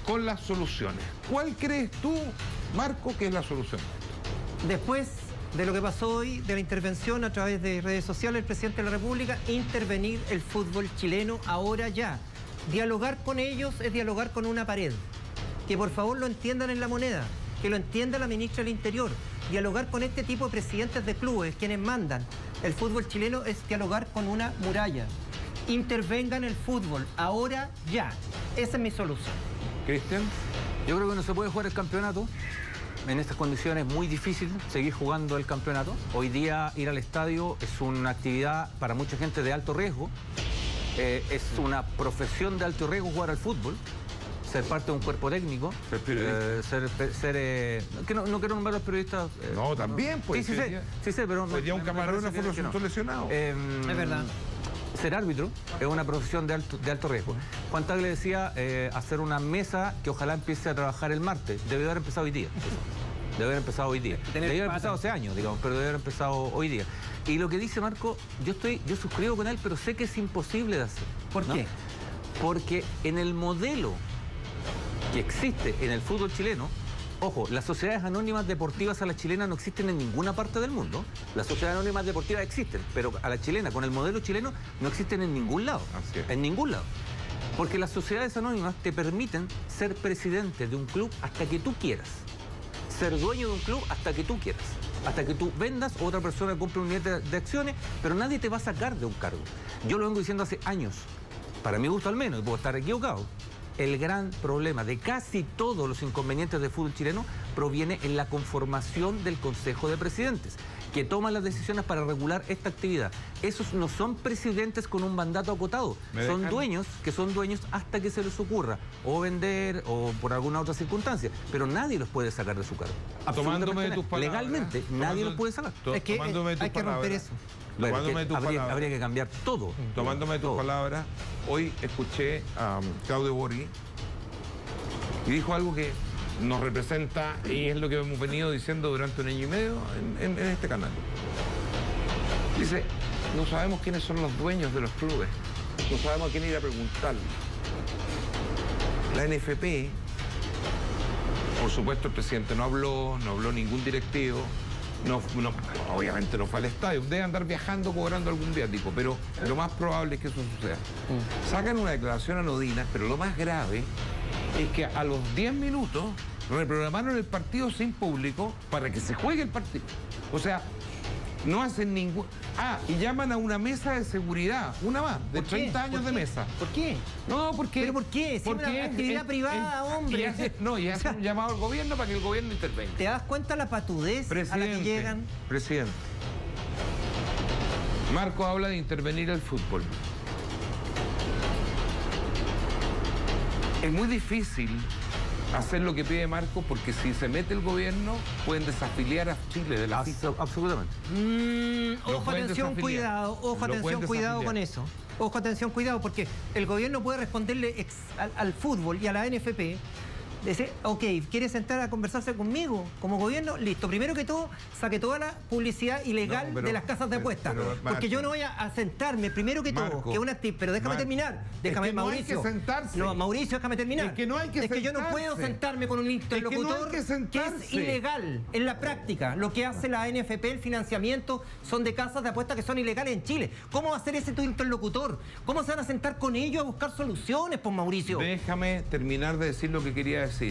con las soluciones. ¿Cuál crees tú, Marco, que es la solución? Después de lo que pasó hoy, de la intervención a través de redes sociales del presidente de la República, intervenir el fútbol chileno ahora ya. Dialogar con ellos es dialogar con una pared. Que por favor lo entiendan en La Moneda, que lo entienda la ministra del Interior. Dialogar con este tipo de presidentes de clubes, quienes mandan el fútbol chileno, es dialogar con una muralla. Intervengan el fútbol, ahora ya. Esa es mi solución. Cristian. Yo creo que no se puede jugar el campeonato. En estas condiciones es muy difícil seguir jugando el campeonato. Hoy día ir al estadio es una actividad para mucha gente de alto riesgo. Eh, es una profesión de alto riesgo jugar al fútbol. Ser parte de un cuerpo técnico. Ser periodista. Eh, ser, ser eh, que no, no quiero nombrar a los periodistas. Eh, No, también, pues. Sí, sí, sí, sí, sí, pero... Sería un camarógrafo que resultó no. lesionado. Eh, Es verdad. Ser árbitro es una profesión de alto, de alto riesgo. Juan Tagle decía eh, hacer una mesa que ojalá empiece a trabajar el martes. Debe haber empezado hoy día. Debe haber empezado hoy día. Debe haber empezado hace años, digamos, pero debe haber empezado hoy día. Y lo que dice Marco, yo estoy, yo suscribo con él, pero sé que es imposible de hacer. ¿Por ¿no? qué? Porque en el modelo que existe en el fútbol chileno, ojo, las sociedades anónimas deportivas a la chilena no existen en ninguna parte del mundo. Las sociedades anónimas deportivas existen, pero a la chilena, con el modelo chileno, no existen en ningún lado. Así es. En ningún lado. Porque las sociedades anónimas te permiten ser presidente de un club hasta que tú quieras. Ser dueño de un club hasta que tú quieras. Hasta que tú vendas o otra persona compre un billete de acciones, pero nadie te va a sacar de un cargo. Yo lo vengo diciendo hace años, para mi gusto al menos, y puedo estar equivocado. El gran problema de casi todos los inconvenientes del fútbol chileno proviene en la conformación del Consejo de Presidentes, que toman las decisiones para regular esta actividad. Esos no son presidentes con un mandato acotado, son dejan? dueños que son dueños hasta que se les ocurra o vender o por alguna otra circunstancia, pero nadie los puede sacar de su cargo. Tomándome de Absolutamente tus nadie. palabras. Legalmente, Tomando- nadie los puede sacar. to- Es que, tomándome eh, tus hay que romper palabras. eso. Bueno, Tomándome que tus habría, palabras. habría que cambiar todo. Tomándome tus Todo. palabras, hoy escuché a um, Claudio Borghi y dijo algo que nos representa y es lo que hemos venido diciendo durante un año y medio en, en- en este canal. Dice, no sabemos quiénes son los dueños de los clubes, no sabemos a quién ir a preguntarle. La N F P, por supuesto el presidente no habló, no habló ningún directivo, no, no- obviamente no fue al estadio, debe andar viajando cobrando algún viático, pero lo más probable es que eso suceda. Sacan una declaración anodina, pero lo más grave es que a los diez minutos reprogramaron el partido sin público para que se juegue el partido. O sea, no hacen ningún... Ah, y llaman a una mesa de seguridad, una más, de ¿Por qué? treinta años ¿Por de qué? mesa. ¿Por qué? No, porque... ¿Pero por qué? Si es porque una actividad privada, hombre. Y hace- no, y hace un llamado al gobierno para que el gobierno intervenga. ¿Te das cuenta la patudez a la que Presidente, llegan? presidente. Marco habla de intervenir el fútbol. Es muy difícil hacer lo que pide Marco porque si se mete el gobierno pueden desafiliar a Chile de la FIFA. Abs- absolutamente. Mm, Lo ojo, pueden atención, desafiliar. cuidado, ojo, Lo atención, pueden cuidado con desafiliar. eso. Ojo, atención, cuidado, porque el gobierno puede responderle ex- al, al fútbol y a la N F P. Dice, ok, ¿quieres sentar a conversarse conmigo como gobierno? Listo. Primero que todo, saque toda la publicidad ilegal No, pero- de las casas de pero- apuestas. pero, Marco. porque yo no voy a, a sentarme, primero que todo, Marco, que es una actividad. Pero déjame Marco, terminar. es Déjame, que no hay Mauricio. que sentarse. No, Mauricio, déjame terminar. Es que no hay que Es que yo no sentarse. puedo sentarme con un interlocutor que es sentarse. ilegal. En la práctica, lo que hace la N F P, el financiamiento, son de casas de apuestas que son ilegales en Chile. ¿Cómo va a ser ese tu interlocutor? ¿Cómo se van a sentar con ellos a buscar soluciones, pues, Mauricio? Déjame terminar de decir lo que quería decir.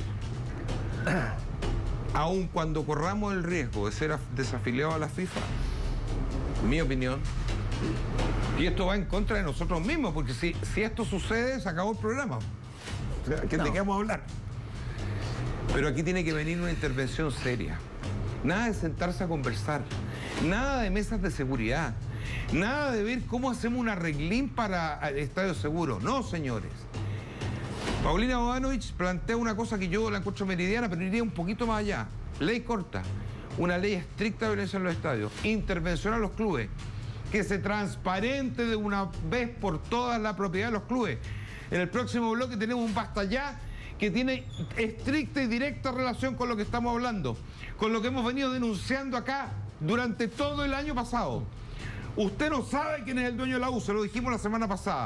Aun cuando corramos el riesgo de ser af- desafiliados a la FIFA, mi opinión, y esto va en contra de nosotros mismos, porque si, si esto sucede, se acabó el programa. O sea, ¿de No. qué vamos a hablar? Pero aquí tiene que venir una intervención seria. Nada de sentarse a conversar, nada de mesas de seguridad, nada de ver cómo hacemos un arreglín para el estadio seguro. No, señores. Paulina Bodanovich plantea una cosa que yo la encuentro meridiana, pero iría un poquito más allá. Ley corta, una ley estricta de violencia en los estadios, intervención a los clubes, que se transparente de una vez por todas la propiedad de los clubes. En el próximo bloque tenemos un basta ya que tiene estricta y directa relación con lo que estamos hablando, con lo que hemos venido denunciando acá durante todo el año pasado. Usted no sabe quién es el dueño de la U, se lo dijimos la semana pasada.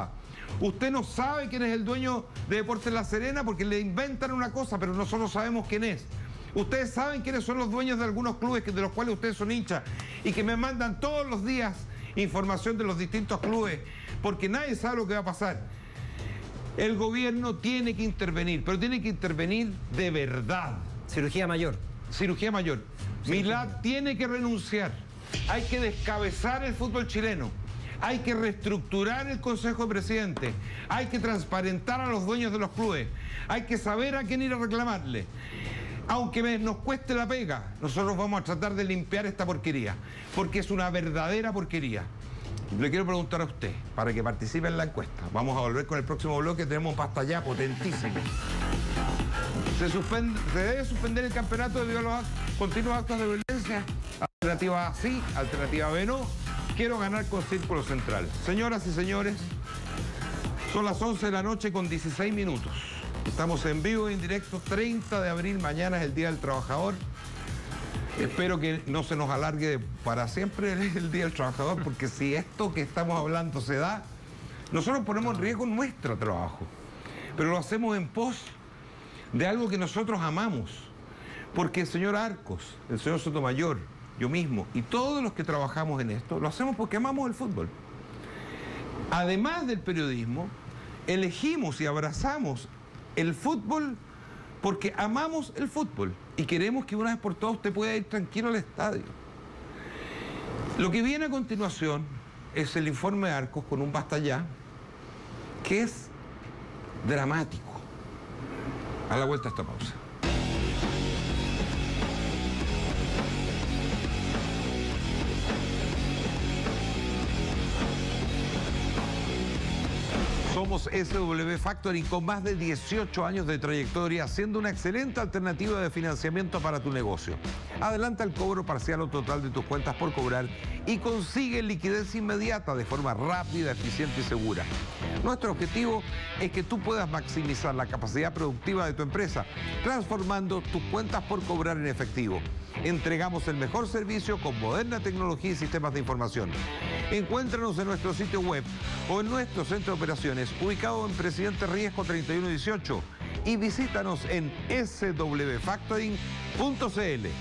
Usted no sabe quién es el dueño de Deportes La Serena porque le inventan una cosa, pero nosotros sabemos quién es. Ustedes saben quiénes son los dueños de algunos clubes de los cuales ustedes son hinchas y que me mandan todos los días información de los distintos clubes, porque nadie sabe lo que va a pasar. El gobierno tiene que intervenir, pero tiene que intervenir de verdad. Cirugía mayor. Cirugía mayor. Milad tiene que renunciar. Hay que descabezar el fútbol chileno. Hay que reestructurar el Consejo de Presidentes. Hay que transparentar a los dueños de los clubes. Hay que saber a quién ir a reclamarle. Aunque me, nos cueste la pega, nosotros vamos a tratar de limpiar esta porquería, porque es una verdadera porquería. Le quiero preguntar a usted, para que participe en la encuesta. Vamos a volver con el próximo bloque, tenemos un pasta ya potentísimo. ¿Se, suspende, ¿Se debe suspender el campeonato debido a los continuos actos de violencia? Alternativa A sí, alternativa B no. Quiero ganar con Círculo Central. Señoras y señores, son las once de la noche con dieciséis minutos. Estamos en vivo e en directo, treinta de abril, mañana es el Día del Trabajador. Espero que no se nos alargue para siempre el Día del Trabajador, porque si esto que estamos hablando se da, nosotros ponemos en riesgo nuestro trabajo, pero lo hacemos en pos de algo que nosotros amamos, porque el señor Arcos, el señor Sotomayor, yo mismo y todos los que trabajamos en esto, lo hacemos porque amamos el fútbol. Además del periodismo, elegimos y abrazamos el fútbol porque amamos el fútbol y queremos que una vez por todas usted pueda ir tranquilo al estadio. Lo que viene a continuación es el informe de Arcos con un basta ya, que es dramático. A la vuelta a esta pausa. Somos S W Factoring con más de dieciocho años de trayectoria, siendo una excelente alternativa de financiamiento para tu negocio. Adelanta el cobro parcial o total de tus cuentas por cobrar y consigue liquidez inmediata de forma rápida, eficiente y segura. Nuestro objetivo es que tú puedas maximizar la capacidad productiva de tu empresa, transformando tus cuentas por cobrar en efectivo. Entregamos el mejor servicio con moderna tecnología y sistemas de información. Encuéntranos en nuestro sitio web o en nuestro centro de operaciones ubicado en Presidente Riesgo treinta y uno dieciocho y visítanos en s w factoring punto c l.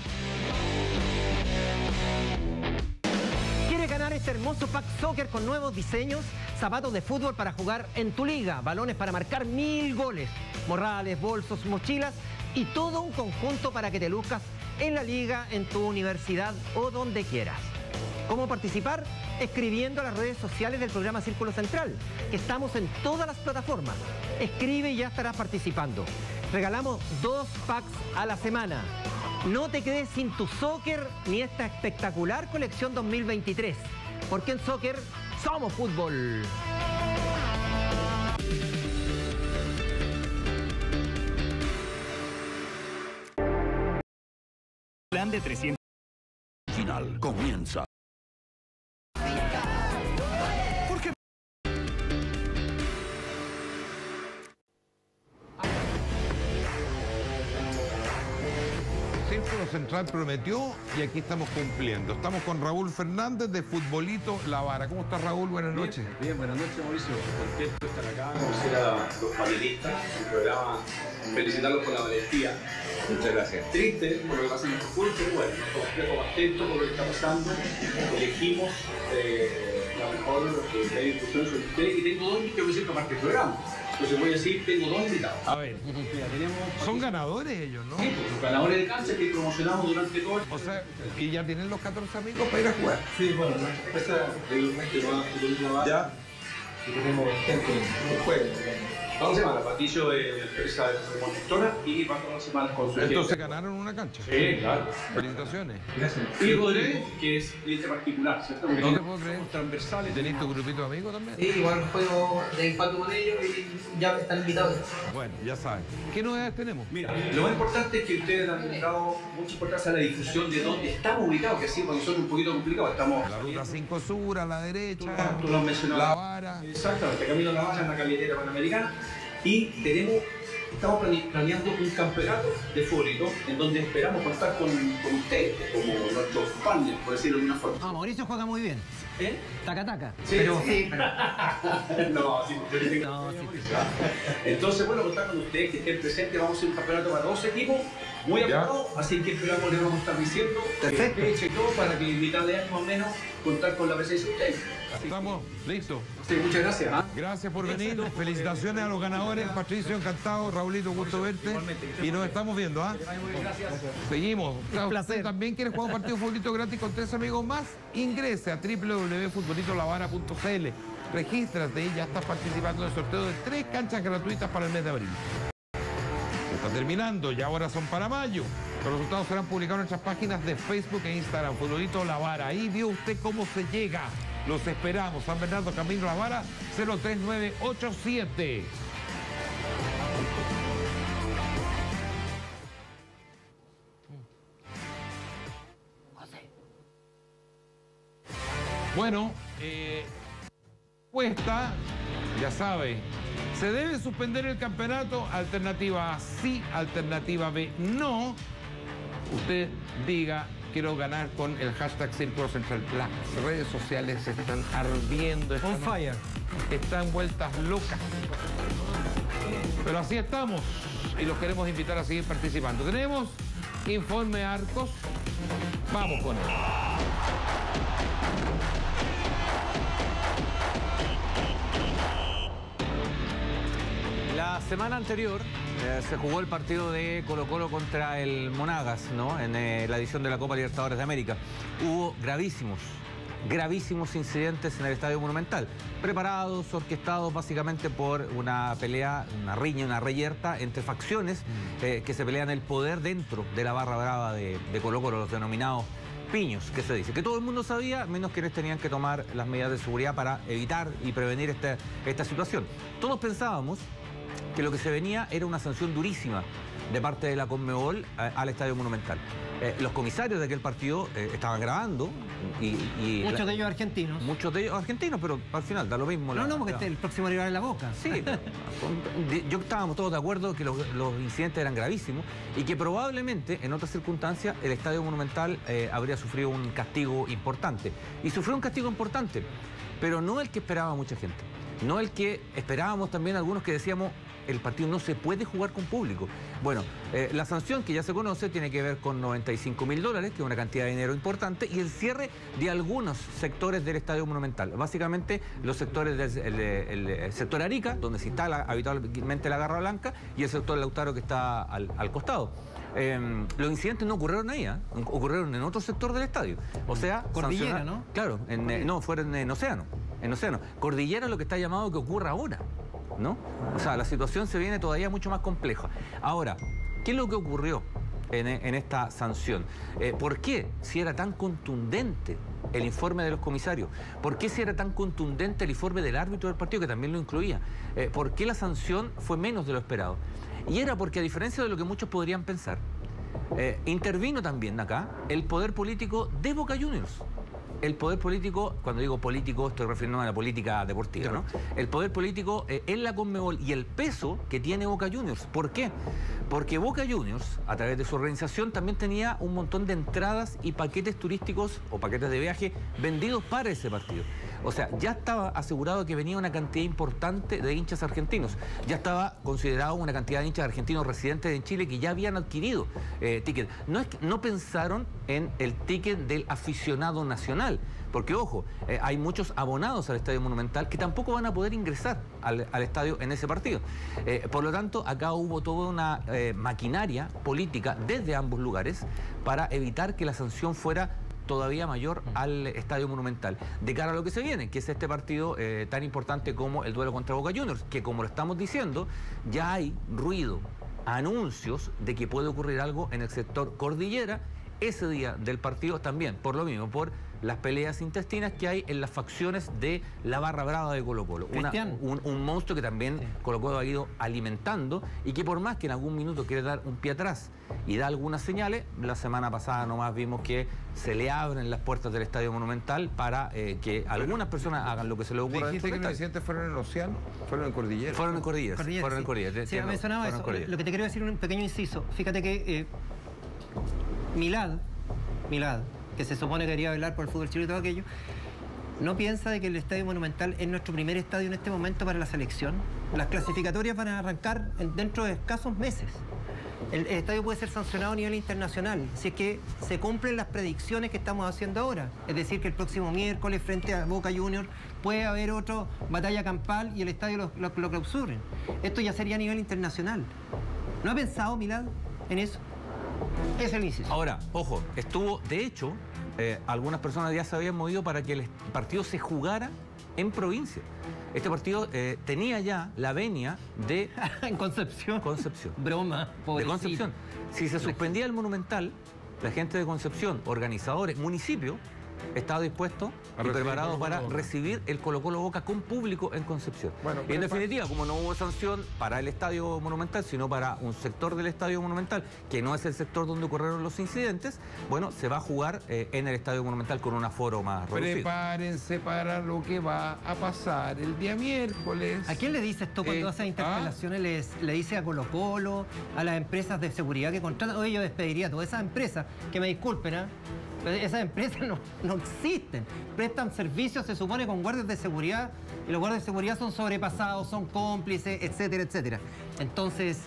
¿Quieres ganar este hermoso pack soccer con nuevos diseños? Zapatos de fútbol para jugar en tu liga, balones para marcar mil goles, morrales, bolsos, mochilas y todo un conjunto para que te luzcas en la liga, en tu universidad o donde quieras. ¿Cómo participar? Escribiendo a las redes sociales del programa Círculo Central, que estamos en todas las plataformas. Escribe y ya estarás participando. Regalamos dos packs a la semana. No te quedes sin tu soccer ni esta espectacular colección dos mil veintitrés, porque en soccer somos fútbol. Plan de trescientos final comienza. Círculo Central prometió y aquí estamos cumpliendo. Estamos con Raúl Fernández de Futbolito La Vara. ¿Cómo estás, Raúl? Buenas noches. Bien, bien, buenas noches, Mauricio. Contento de estar acá, conocer a los panelistas del programa, felicitarlos por la valentía. Muchas gracias. Triste por lo que pasa en nuestro fútbol, pero bueno, estamos contentos por lo que está pasando. Elegimos eh, la mejor eh, discusión sobre ustedes y tengo dos que ofrecer aparte del programa. Entonces voy a decir, tengo dos invitados. A ver, mira, tenemos... son ganadores ellos, ¿no? Sí, son ganadores de cancha que promocionamos durante todo el... O sea, y ya tienen los catorce amigos para ir a jugar. Sí, bueno, la empresa regularmente va a Futbolito La Vara. Ya. Y tenemos gente en el juego. Dos semanas, Patillo de la empresa de la constructora y van dos semanas con su Entonces ganaron una cancha. Sí, claro. Felicitaciones. Gracias. Y Rodríguez, que es cliente particular, ¿cierto? Porque no te puedo creer. Transversales. ¿Tenés tu grupito de amigos también? Sí, igual juego de impacto con ellos y ya están invitados. Bueno, ya saben. ¿Qué novedades tenemos? Mira, lo más importante es que ustedes han dado mucha importancia a la difusión de dónde estamos ubicados, que sí, para nosotros es un poquito complicado. Estamos la ruta cinco Sur, a la derecha. Tú lo has mencionado. La Vara. Exactamente, Camino La Vara en la cabilletera panamericana. Y tenemos, estamos planeando un campeonato de fútbolito en donde esperamos contar con, con ustedes como nuestros partners, por decirlo de una forma. Ah, Mauricio juega muy bien. ¿Eh? Taca taca. Sí, pero, sí, pero... no, sí, yo tengo No, sí, sí. Entonces, bueno, contar con ustedes que estén presentes. Vamos a hacer un campeonato para dos equipos muy apretado, así que esperamos, le vamos a estar diciendo Perfecto. fecha y todo para que en mitad de año más o menos contar con la presencia de ustedes. Estamos listos. Sí, muchas gracias. ¿ah? Gracias por venir. Felicitaciones a los ganadores. Patricio, encantado. Raulito, gusto verte. Y nos estamos viendo, ¿ah? Seguimos. Un placer. ¿Usted también quiere jugar un partido de futbolito gratis con tres amigos más? Ingrese a doble u doble u doble punto futbolito la vara punto c l. Regístrate y ya estás participando en el sorteo de tres canchas gratuitas para el mes de abril. Se está terminando y ahora son para mayo. Los resultados serán publicados en nuestras páginas de Facebook e Instagram. Futbolito La Vara. Ahí vio usted cómo se llega. Los esperamos. San Bernardo, Camino La Vara, cero tres nueve ocho siete. Bueno, eh, cuesta, ya sabe, ¿se debe suspender el campeonato? Alternativa A, sí. Alternativa B, no. Usted diga, quiero ganar con el hashtag Círculo Central. Las redes sociales están ardiendo. Están, On fire. Están vueltas locas. Pero así estamos y los queremos invitar a seguir participando. Tenemos informe Arcos. Vamos con él. La semana anterior eh, se jugó el partido de Colo-Colo contra el Monagas, ¿no? En eh, la edición de la Copa Libertadores de América. Hubo gravísimos, gravísimos incidentes en el Estadio Monumental, preparados, orquestados básicamente por una pelea, una riña, una reyerta entre facciones eh, que se pelean el poder dentro de la barra brava de, de Colo-Colo, los denominados piños, que se dice, que todo el mundo sabía, menos quienes tenían que tomar las medidas de seguridad para evitar y prevenir esta, esta situación. Todos pensábamos que lo que se venía era una sanción durísima de parte de la Conmebol eh, al Estadio Monumental. Eh, los comisarios de aquel partido eh, estaban grabando y... y muchos la, de ellos argentinos. Muchos de ellos argentinos, pero al final da lo mismo. No, la, no, porque la... este, el próximo rival en la Boca. Sí, yo estábamos todos de acuerdo que los, los incidentes eran gravísimos y que probablemente en otras circunstancias el Estadio Monumental eh, habría sufrido un castigo importante. Y sufrió un castigo importante, pero no el que esperaba mucha gente. No el que esperábamos también algunos que decíamos el partido no se puede jugar con público. Bueno, eh, la sanción que ya se conoce tiene que ver con noventa y cinco mil dólares, que es una cantidad de dinero importante, y el cierre de algunos sectores del Estadio Monumental. Básicamente los sectores del el, el, el sector Arica, donde se instala habitualmente la Garra Blanca, y el sector Lautaro que está al, al costado. Eh, los incidentes no ocurrieron ahí, ¿eh? Ocurrieron en otro sector del estadio. O sea, Cordillera, ¿no? Claro, en, eh, no, fueron en Océano. En Océano. Cordillera es lo que está llamado que ocurra ahora, ¿no? O sea, la situación se viene todavía mucho más compleja. Ahora, ¿qué es lo que ocurrió en, en esta sanción? Eh, ¿Por qué, si era tan contundente el informe de los comisarios? ¿Por qué si era tan contundente el informe del árbitro del partido, que también lo incluía? Eh, ¿Por qué la sanción fue menos de lo esperado? Y era porque, a diferencia de lo que muchos podrían pensar, eh, intervino también acá el poder político de Boca Juniors. El poder político, cuando digo político, estoy refiriéndome a la política deportiva, ¿no? El poder político eh, en la Conmebol y el peso que tiene Boca Juniors. ¿Por qué? Porque Boca Juniors, a través de su organización, también tenía un montón de entradas y paquetes turísticos o paquetes de viaje vendidos para ese partido. O sea, ya estaba asegurado que venía una cantidad importante de hinchas argentinos. Ya estaba considerado una cantidad de hinchas argentinos residentes en Chile que ya habían adquirido eh, ticket. No, es que, no pensaron en el ticket del aficionado nacional. Porque, ojo, eh, hay muchos abonados al Estadio Monumental que tampoco van a poder ingresar al, al estadio en ese partido. Eh, por lo tanto, acá hubo toda una eh, maquinaria política desde ambos lugares para evitar que la sanción fuera todavía mayor al Estadio Monumental, de cara a lo que se viene, que es este partido eh, tan importante como el duelo contra Boca Juniors, que, como lo estamos diciendo, ya hay ruido, anuncios de que puede ocurrir algo en el sector Cordillera ese día del partido también, por lo mismo, por las peleas intestinas que hay en las facciones de la barra brava de Colo-Colo. Un, un monstruo que también sí. Colo-Colo ha ido alimentando y que, por más que en algún minuto quiere dar un pie atrás y da algunas señales, la semana pasada nomás vimos que se le abren las puertas del Estadio Monumental para eh, que algunas personas hagan lo que se les ocurra. ¿Dijiste que los incidentes fueron en el Océano? ¿Fueron en Cordillera? Fueron en Cordillera. Cordillera fueron sí. en Cordillera. Sí, mencionaba eso. Lo que te quiero decir, un pequeño inciso. Fíjate que eh, Milad, Milad, que se supone que quería velar por el fútbol chileno y todo aquello, ¿no piensa de que el Estadio Monumental es nuestro primer estadio en este momento para la selección? Las clasificatorias van a arrancar en- dentro de escasos meses. El, el estadio puede ser sancionado a nivel internacional si es que se cumplen las predicciones que estamos haciendo ahora. Es decir, que el próximo miércoles frente a Boca Juniors puede haber otra batalla campal y el estadio lo, lo, lo clausuren. Esto ya sería a nivel internacional. ¿No ha pensado, Milad, en eso? Es el inciso. Ahora, ojo, estuvo, de hecho, eh, algunas personas ya se habían movido para que el partido se jugara en provincia. Este partido eh, tenía ya la venia de... en Concepción. Concepción. Broma, De pobrecito. Concepción. Si se suspendía el Monumental, la gente de Concepción, organizadores, municipio, estaba dispuesto A y recibir preparado Colo-Colo para Boca. recibir el Colo-Colo Boca con público en Concepción. Bueno, y en pero definitiva, como no hubo sanción para el Estadio Monumental, sino para un sector del Estadio Monumental, que no es el sector donde ocurrieron los incidentes, bueno, se va a jugar eh, en el Estadio Monumental con un aforo más reducido. Prepárense para lo que va a pasar el día miércoles. ¿A quién le dice esto cuando Eh, hace interpelaciones? Les- le dice a Colo Colo, a las empresas de seguridad que contratan. Oye, yo despediría a todas esas empresas, que me disculpen, ¿ah? Pero esas empresas no, no existen. Prestan servicios, se supone, con guardias de seguridad, y los guardias de seguridad son sobrepasados, son cómplices, etcétera, etcétera. Entonces,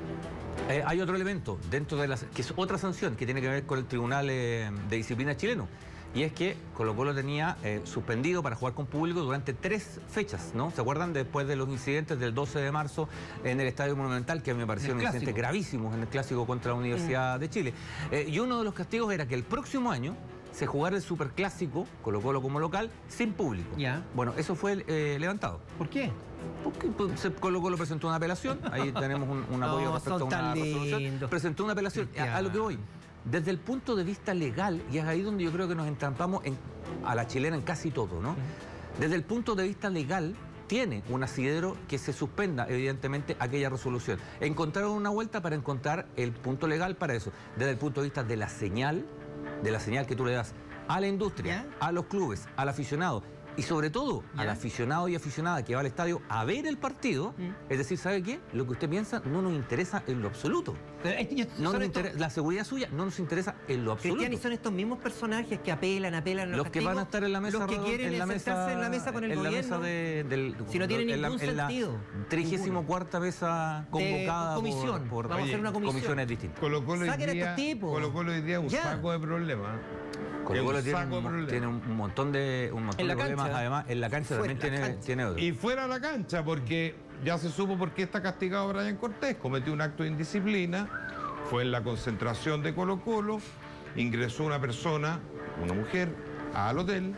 Eh, hay otro elemento dentro de las que es otra sanción que tiene que ver con el Tribunal eh, de Disciplina chileno. Y es que Colo Colo tenía eh, suspendido para jugar con público durante tres fechas, ¿no? ¿Se acuerdan? Después de los incidentes del doce de marzo en el Estadio Monumental, que a mí me parecieron El incidentes clásico. gravísimos en el clásico contra la Universidad de Chile. Eh, y uno de los castigos era que el próximo año se jugara el superclásico, Colo Colo como local, sin público. Ya. Bueno, eso fue eh, levantado. ¿por qué? Porque pues, se Colo Colo presentó una apelación, ahí tenemos un, un apoyo No, respecto a son una tan resolución. lindos. Presentó una apelación. A, a lo que voy, desde el punto de vista legal, y es ahí donde yo creo que nos entrampamos en- a la chilena en casi todo, ¿no? Desde el punto de vista legal, tiene un asidero que se suspenda, evidentemente, aquella resolución. Encontraron una vuelta para encontrar el punto legal para eso. Desde el punto de vista de la señal, de la señal que tú le das a la industria, ¿Ya? a los clubes, al aficionado y sobre todo ¿Ya? al aficionado y aficionada que va al estadio a ver el partido, Mm. es decir, ¿sabe qué? Lo que usted piensa no nos interesa en lo absoluto. Pero, eh, yo- No son nos estos- interesa, la seguridad suya no nos interesa en lo absoluto. Cristian, y son estos mismos personajes que apelan, apelan a Los que van a estar en la mesa los que redo- quieren en la sentarse mesa, en la mesa con el en la gobierno. mesa de- del, Si no tiene en la- ningún en la sentido. trigésimo cuarta mesa convocada por- comisión. por, Vamos a hacer una comisión. comisiones distintas. Colo Colo hoy Saquen a día, estos tipos. Colo Colo hoy día es un Ya. saco de problemas. Colo Es Colo un tiene, saco de un, mo- problemas. tiene un montón de, un montón En de la problemas, cancha. además en la cancha Fuera también de la tiene, cancha. tiene otro. Y fuera de la cancha, porque ya se supo por qué está castigado Brian Cortés. Cometió un acto de indisciplina, fue en la concentración de Colo Colo, ingresó una persona, una mujer, al hotel.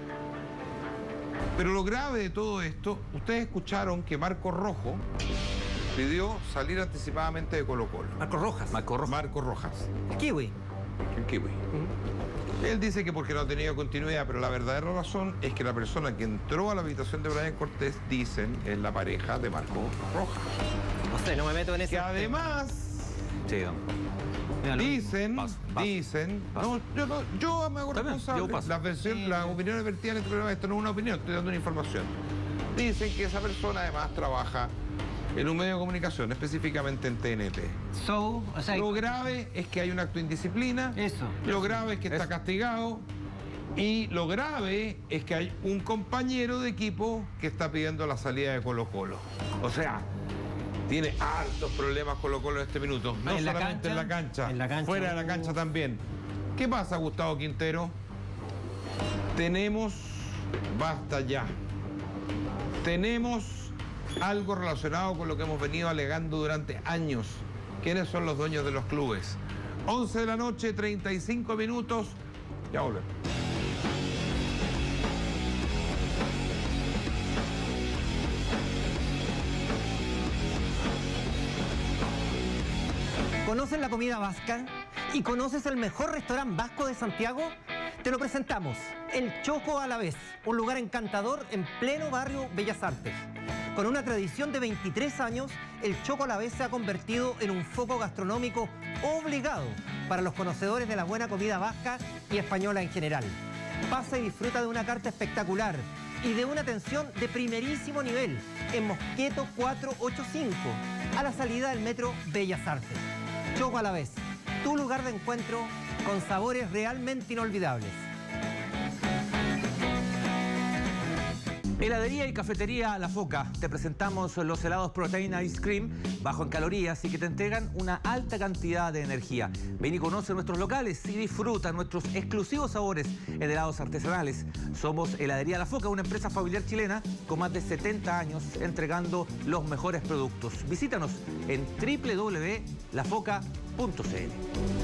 Pero lo grave de todo esto, ustedes escucharon que Marco Rojo pidió salir anticipadamente de Colo Colo. Marco Rojas. Marco Rojas. Marco Rojas, El kiwi. el kiwi. Él dice que porque no ha tenido continuidad, pero la verdadera razón es que la persona que entró a la habitación de Brian Cortés, dicen, es la pareja de Marco Rojas. No sé, no me meto en Que ese además Sí, don. Mira, lo- dicen, Paso, paso, dicen, paso. no, yo, no, yo me hago Está bien, responsable. yo paso. Las versión- las opiniones vertidas en este programa, esto no es una opinión, estoy dando una información. Dicen que esa persona además trabaja en un medio de comunicación, específicamente en T N T. So, o sea, Lo grave es que hay un acto de indisciplina. Eso. Lo grave es que está Eso. castigado. Y lo grave es que hay un compañero de equipo que está pidiendo la salida de Colo Colo. O sea, tiene hartos problemas Colo Colo en este minuto. No ¿En la solamente cancha? en la cancha, En la cancha. fuera de la cancha también. ¿Qué pasa, Gustavo Quintero? Tenemos, basta ya. Tenemos algo relacionado con lo que hemos venido alegando durante años. ¿Quiénes son los dueños de los clubes? once de la noche, treinta y cinco minutos. Ya volvemos. ¿conoces la comida vasca? ¿Y conoces el mejor restaurante vasco de Santiago? Te lo presentamos, El Choco a la Vez, un lugar encantador en pleno barrio Bellas Artes. Con una tradición de veintitrés años, El Choco a la Vez se ha convertido en un foco gastronómico obligado para los conocedores de la buena comida vasca y española en general. Pasa y disfruta de una carta espectacular y de una atención de primerísimo nivel en Mosqueto cuatrocientos ochenta y cinco, a la salida del metro Bellas Artes. Choco a la Vez, tu lugar de encuentro con sabores realmente inolvidables. Heladería y cafetería La Foca. Te presentamos los helados Protein Ice Cream, bajo en calorías y que te entregan una alta cantidad de energía. Ven y conoce nuestros locales y disfruta nuestros exclusivos sabores en helados artesanales. Somos Heladería La Foca, una empresa familiar chilena con más de setenta años entregando los mejores productos. Visítanos en doble u doble u doble u punto la foca punto c l.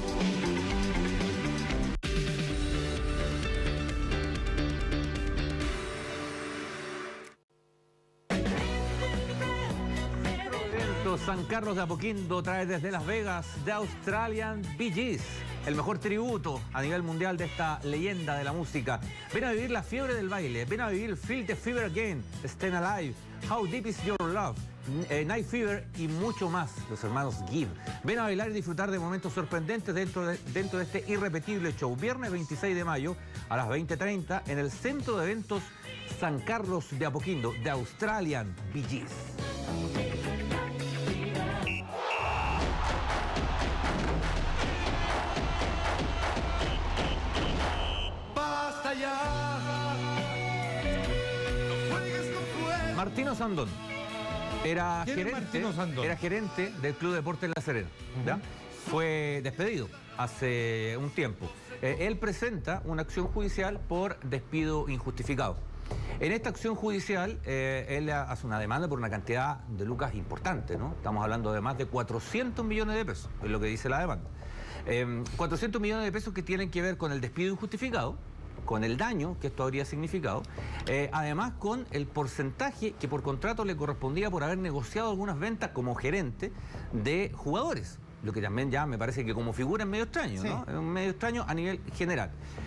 San Carlos de Apoquindo trae desde Las Vegas The Australian Bee Gees, el mejor tributo a nivel mundial de esta leyenda de la música. Ven a vivir la fiebre del baile, ven a vivir Feel the Fever Again, Stand Alive, How Deep Is Your Love, eh, Night Fever y mucho más, los hermanos Gibb. Ven a bailar y disfrutar de momentos sorprendentes dentro de, dentro de este irrepetible show. Viernes veintiséis de mayo a las veinte treinta en el Centro de Eventos San Carlos de Apoquindo, The Australian Bee Gees. Martino Sandón era gerente, era gerente del Club Deportes La Serena. ¿Ya? Uh-huh. Fue despedido hace un tiempo. Eh, él presenta una acción judicial por despido injustificado. En esta acción judicial, eh, él hace una demanda por una cantidad de lucas importante, ¿no? Estamos hablando de más de cuatrocientos millones de pesos, es lo que dice la demanda. Eh, cuatrocientos millones de pesos que tienen que ver con el despido injustificado, con el daño que esto habría significado, eh, además con el porcentaje que por contrato le correspondía por haber negociado algunas ventas como gerente de jugadores, lo que también ya me parece que como figura es medio extraño, sí. ¿no? Es medio extraño a nivel general.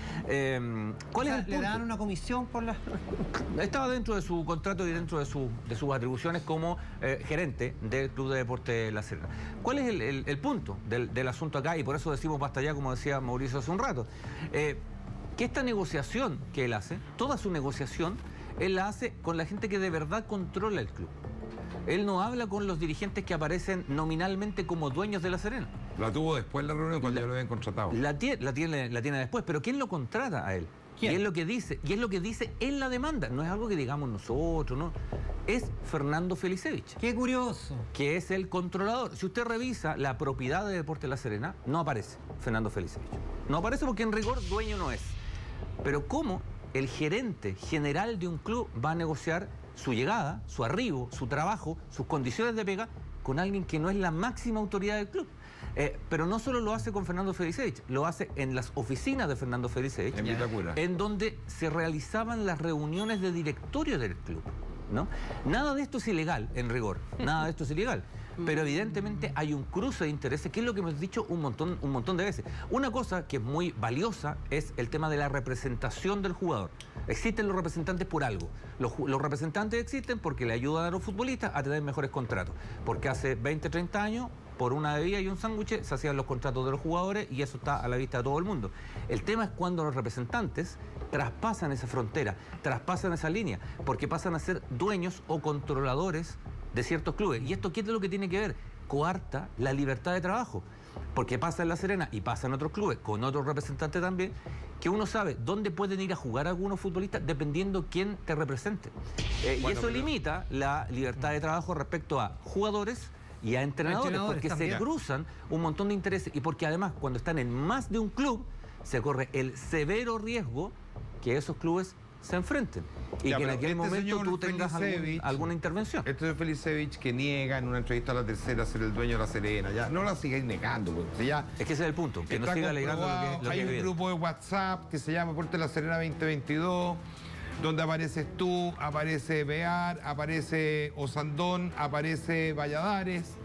Eh, ¿Cuál o sea, es el punto? ¿Le dan una comisión por la...? Estaba dentro de su contrato y dentro de, su, de sus atribuciones como eh, gerente del Club de Deportes La Serena. ¿Cuál es el, el, el punto del, del asunto acá? Y por eso decimos basta ya, como decía Mauricio hace un rato. Eh, que esta negociación que él hace, toda su negociación, él la hace con la gente que de verdad controla el club. Él no habla con los dirigentes que aparecen nominalmente como dueños de La Serena. La tuvo después la reunión cuando la, ya lo habían contratado. La tiene, la, tiene, la tiene después, pero ¿quién lo contrata a él? ¿Quién? Y es lo que dice, y es lo que dice en la demanda, no es algo que digamos nosotros, ¿no? Es Fernando Felicevich. ¡Qué curioso! Que es el controlador. Si usted revisa la propiedad de Deportes La Serena, no aparece Fernando Felicevich. No aparece porque en rigor dueño no es. Pero ¿cómo el gerente general de un club va a negociar su llegada, su arribo, su trabajo, sus condiciones de pega con alguien que no es la máxima autoridad del club? Eh, pero no solo lo hace con Fernando Felicevich, lo hace en las oficinas de Fernando Felicevich, en Vitacura, en donde se realizaban las reuniones de directorio del club, ¿no? Nada de esto es ilegal, en rigor, nada de esto es ilegal. Pero evidentemente hay un cruce de intereses, que es lo que hemos dicho un montón, un montón de veces. Una cosa que es muy valiosa es el tema de la representación del jugador. Existen los representantes por algo. Los, los representantes existen porque le ayudan a los futbolistas a tener mejores contratos. Porque hace veinte, treinta años, por una bebida y un sándwich, se hacían los contratos de los jugadores y eso está a la vista de todo el mundo. El tema es cuando los representantes traspasan esa frontera, traspasan esa línea, porque pasan a ser dueños o controladores de ciertos clubes. ¿Y esto qué es lo que tiene que ver? Coarta la libertad de trabajo. Porque pasa en La Serena y pasa en otros clubes, con otros representantes también, que uno sabe dónde pueden ir a jugar algunos futbolistas dependiendo quién te represente. Eh, bueno, y eso pero... limita la libertad de trabajo respecto a jugadores y a entrenadores, entrenadores porque también se cruzan un montón de intereses y porque además cuando están en más de un club se corre el severo riesgo que esos clubes se enfrenten y ya, que en aquel este momento tú tengas algún, alguna intervención. Este es Felicevich que niega en una entrevista a La Tercera ser el dueño de La Serena. Ya no la sigáis negando. Pues. O sea, ya es que ese es el punto, que no siga alegando lo que, lo Hay que un viene. grupo de WhatsApp que se llama Deportes La Serena veinte veintidós, donde apareces tú, aparece Bear, aparece Osandón, aparece Valladares.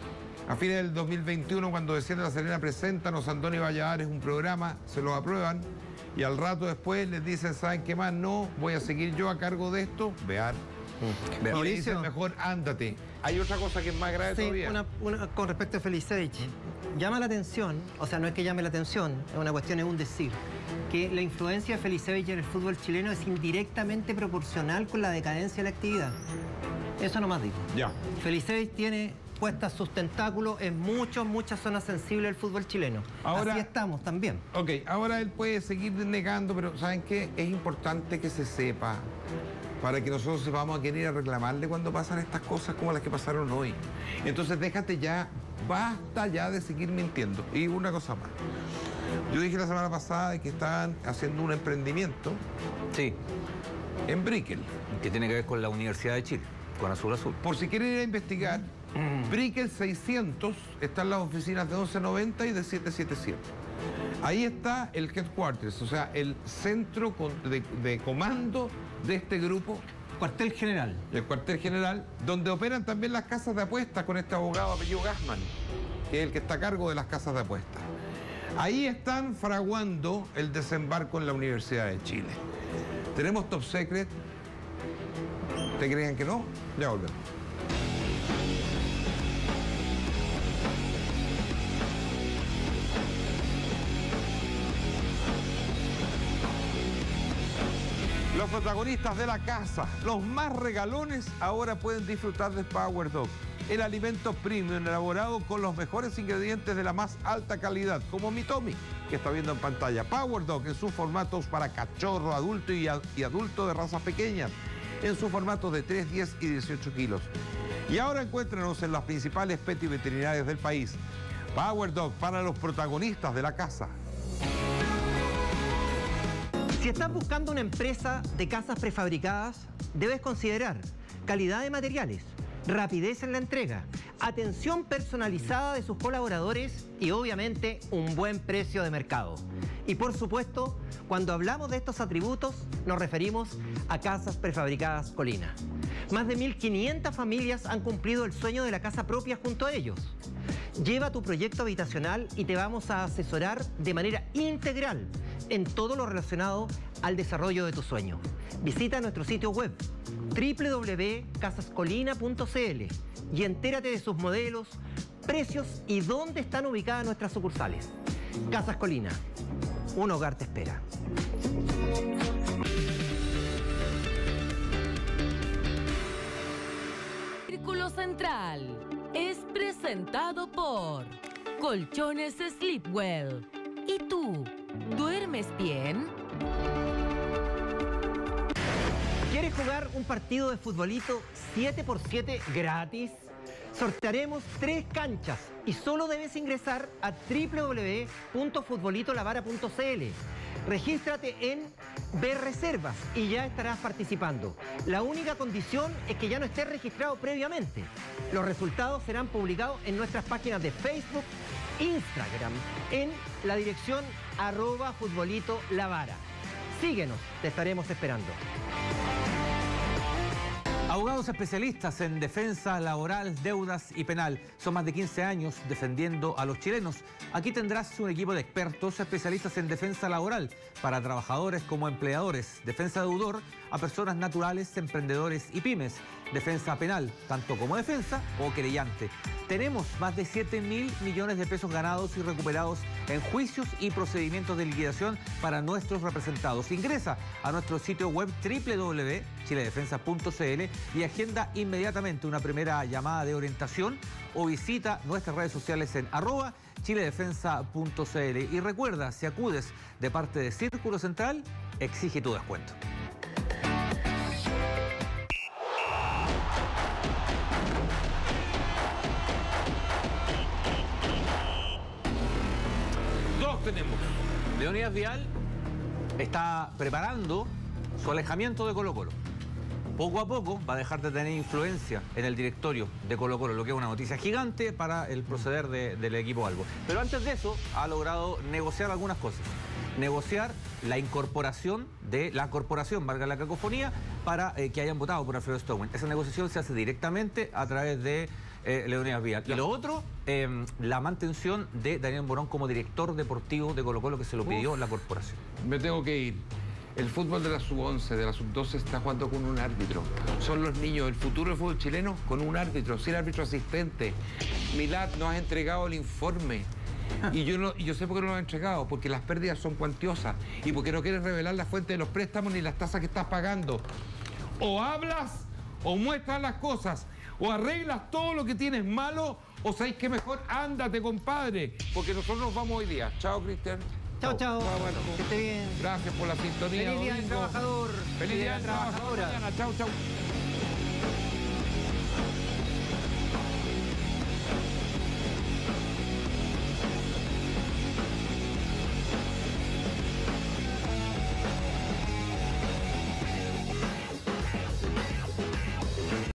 A fines del dos mil veintiuno, cuando Desciende La Serena presentan Osandón y Valladares un programa, se los aprueban. Y al rato después les dicen, ¿saben qué más? No, voy a seguir yo a cargo de esto. Vean. Mm. Y le dicen, mejor ándate. Hay otra cosa que es más grave sí, todavía. Una, una, con respecto a Felicevich, llama la atención, o sea, no es que llame la atención, es una cuestión, es un decir, que la influencia de Felicevich en el fútbol chileno es indirectamente proporcional con la decadencia de la actividad. Eso nomás digo. Ya. Felicevich tiene puestas sus tentáculos en muchas, muchas zonas sensibles del fútbol chileno. Ahora, así estamos también. Ok, ahora él puede seguir negando, pero ¿saben qué? Es importante que se sepa. para que nosotros vamos a querer reclamarle cuando pasan estas cosas como las que pasaron hoy. Entonces déjate ya, basta ya de seguir mintiendo. Y una cosa más. Yo dije la semana pasada que estaban haciendo un emprendimiento. Sí. En Brickell. Que tiene que ver con la Universidad de Chile, con Azul Azul. Por si quieren ir a investigar, mm. Brickell seiscientos está en las oficinas de once noventa y de siete setenta y siete. Ahí está el headquarters, o sea, el centro de, de comando de este grupo. Cuartel general. El cuartel general, donde operan también las casas de apuestas con este abogado apellido Gassman, que es el que está a cargo de las casas de apuestas. Ahí están fraguando el desembarco en la Universidad de Chile. Tenemos top secret. ¿Te creían que no? Ya volvemos. Los protagonistas de la casa, los más regalones, ahora pueden disfrutar de Power Dog, el alimento premium elaborado con los mejores ingredientes de la más alta calidad, como mi Tommy, que está viendo en pantalla. Power Dog en sus formatos para cachorro, adulto y, ad y adulto de razas pequeñas, en sus formatos de tres, diez y dieciocho kilos. Y ahora encuéntrenos en las principales pet y veterinarias del país. Power Dog para los protagonistas de la casa. Si estás buscando una empresa de casas prefabricadas, debes considerar calidad de materiales, rapidez en la entrega, atención personalizada de sus colaboradores y obviamente un buen precio de mercado. Y por supuesto, cuando hablamos de estos atributos, nos referimos a Casas Prefabricadas Colina. Más de mil quinientas familias han cumplido el sueño de la casa propia junto a ellos. Lleva tu proyecto habitacional y te vamos a asesorar de manera integral en todo lo relacionado al desarrollo de tu sueño. Visita nuestro sitio web w w w punto casas colina punto c l y entérate de sus modelos, precios y dónde están ubicadas nuestras sucursales. Casas Colina, un hogar te espera. Círculo Central es presentado por Colchones Sleepwell. ¿Y tú, duermes bien? ¿Quieres jugar un partido de futbolito siete por siete gratis? Sortearemos tres canchas y solo debes ingresar a w w w punto futbolito lavara punto c l. Regístrate en Ver Reservas y ya estarás participando. La única condición es que ya no estés registrado previamente. Los resultados serán publicados en nuestras páginas de Facebook, Instagram, en la dirección arroba futbolito lavara. Síguenos, te estaremos esperando. Abogados especialistas en defensa laboral, deudas y penal. Son más de quince años defendiendo a los chilenos. Aquí tendrás un equipo de expertos especialistas en defensa laboral para trabajadores como empleadores, defensa deudor a personas naturales, emprendedores y pymes, defensa penal, tanto como defensa o querellante. Tenemos más de siete mil millones de pesos ganados y recuperados en juicios y procedimientos de liquidación para nuestros representados. Ingresa a nuestro sitio web w w w punto chile defensa punto c l y agenda inmediatamente una primera llamada de orientación o visita nuestras redes sociales en arroba chile defensa punto c l. Y recuerda, si acudes de parte de Círculo Central, exige tu descuento. Dos tenemos. Leonidas Vial está preparando su alejamiento de Colo-Colo. Poco a poco va a dejar de tener influencia en el directorio de Colo-Colo, lo que es una noticia gigante para el proceder de, del equipo Albo. Pero antes de eso, ha logrado negociar algunas cosas. Negociar la incorporación de la corporación, valga la cacofonía, para eh, que hayan votado por Alfredo Stowman. Esa negociación se hace directamente a través de eh, Leonidas Vial. Y lo otro, eh, la mantención de Daniel Morón como director deportivo de Colo-Colo, que se lo pidió Uf, la corporación. Me tengo que ir. El fútbol de la sub once, de la sub doce está jugando con un árbitro. Son los niños, el futuro del fútbol chileno con un árbitro, sin árbitro asistente. Milad, nos has entregado el informe. Y yo, no, y yo sé por qué no lo has entregado, porque las pérdidas son cuantiosas y porque no quieres revelar la fuente de los préstamos ni las tasas que estás pagando. O hablas o muestras las cosas, o arreglas todo lo que tienes malo, o sabéis que mejor ándate, compadre, porque nosotros nos vamos hoy día. Chao, Cristian. Chao, chao. Chao, bueno. Que esté bien. Gracias por la sintonía. Feliz día del Domingo. trabajador. Feliz día del trabajador. trabajadora. Mañana. Chau, chau.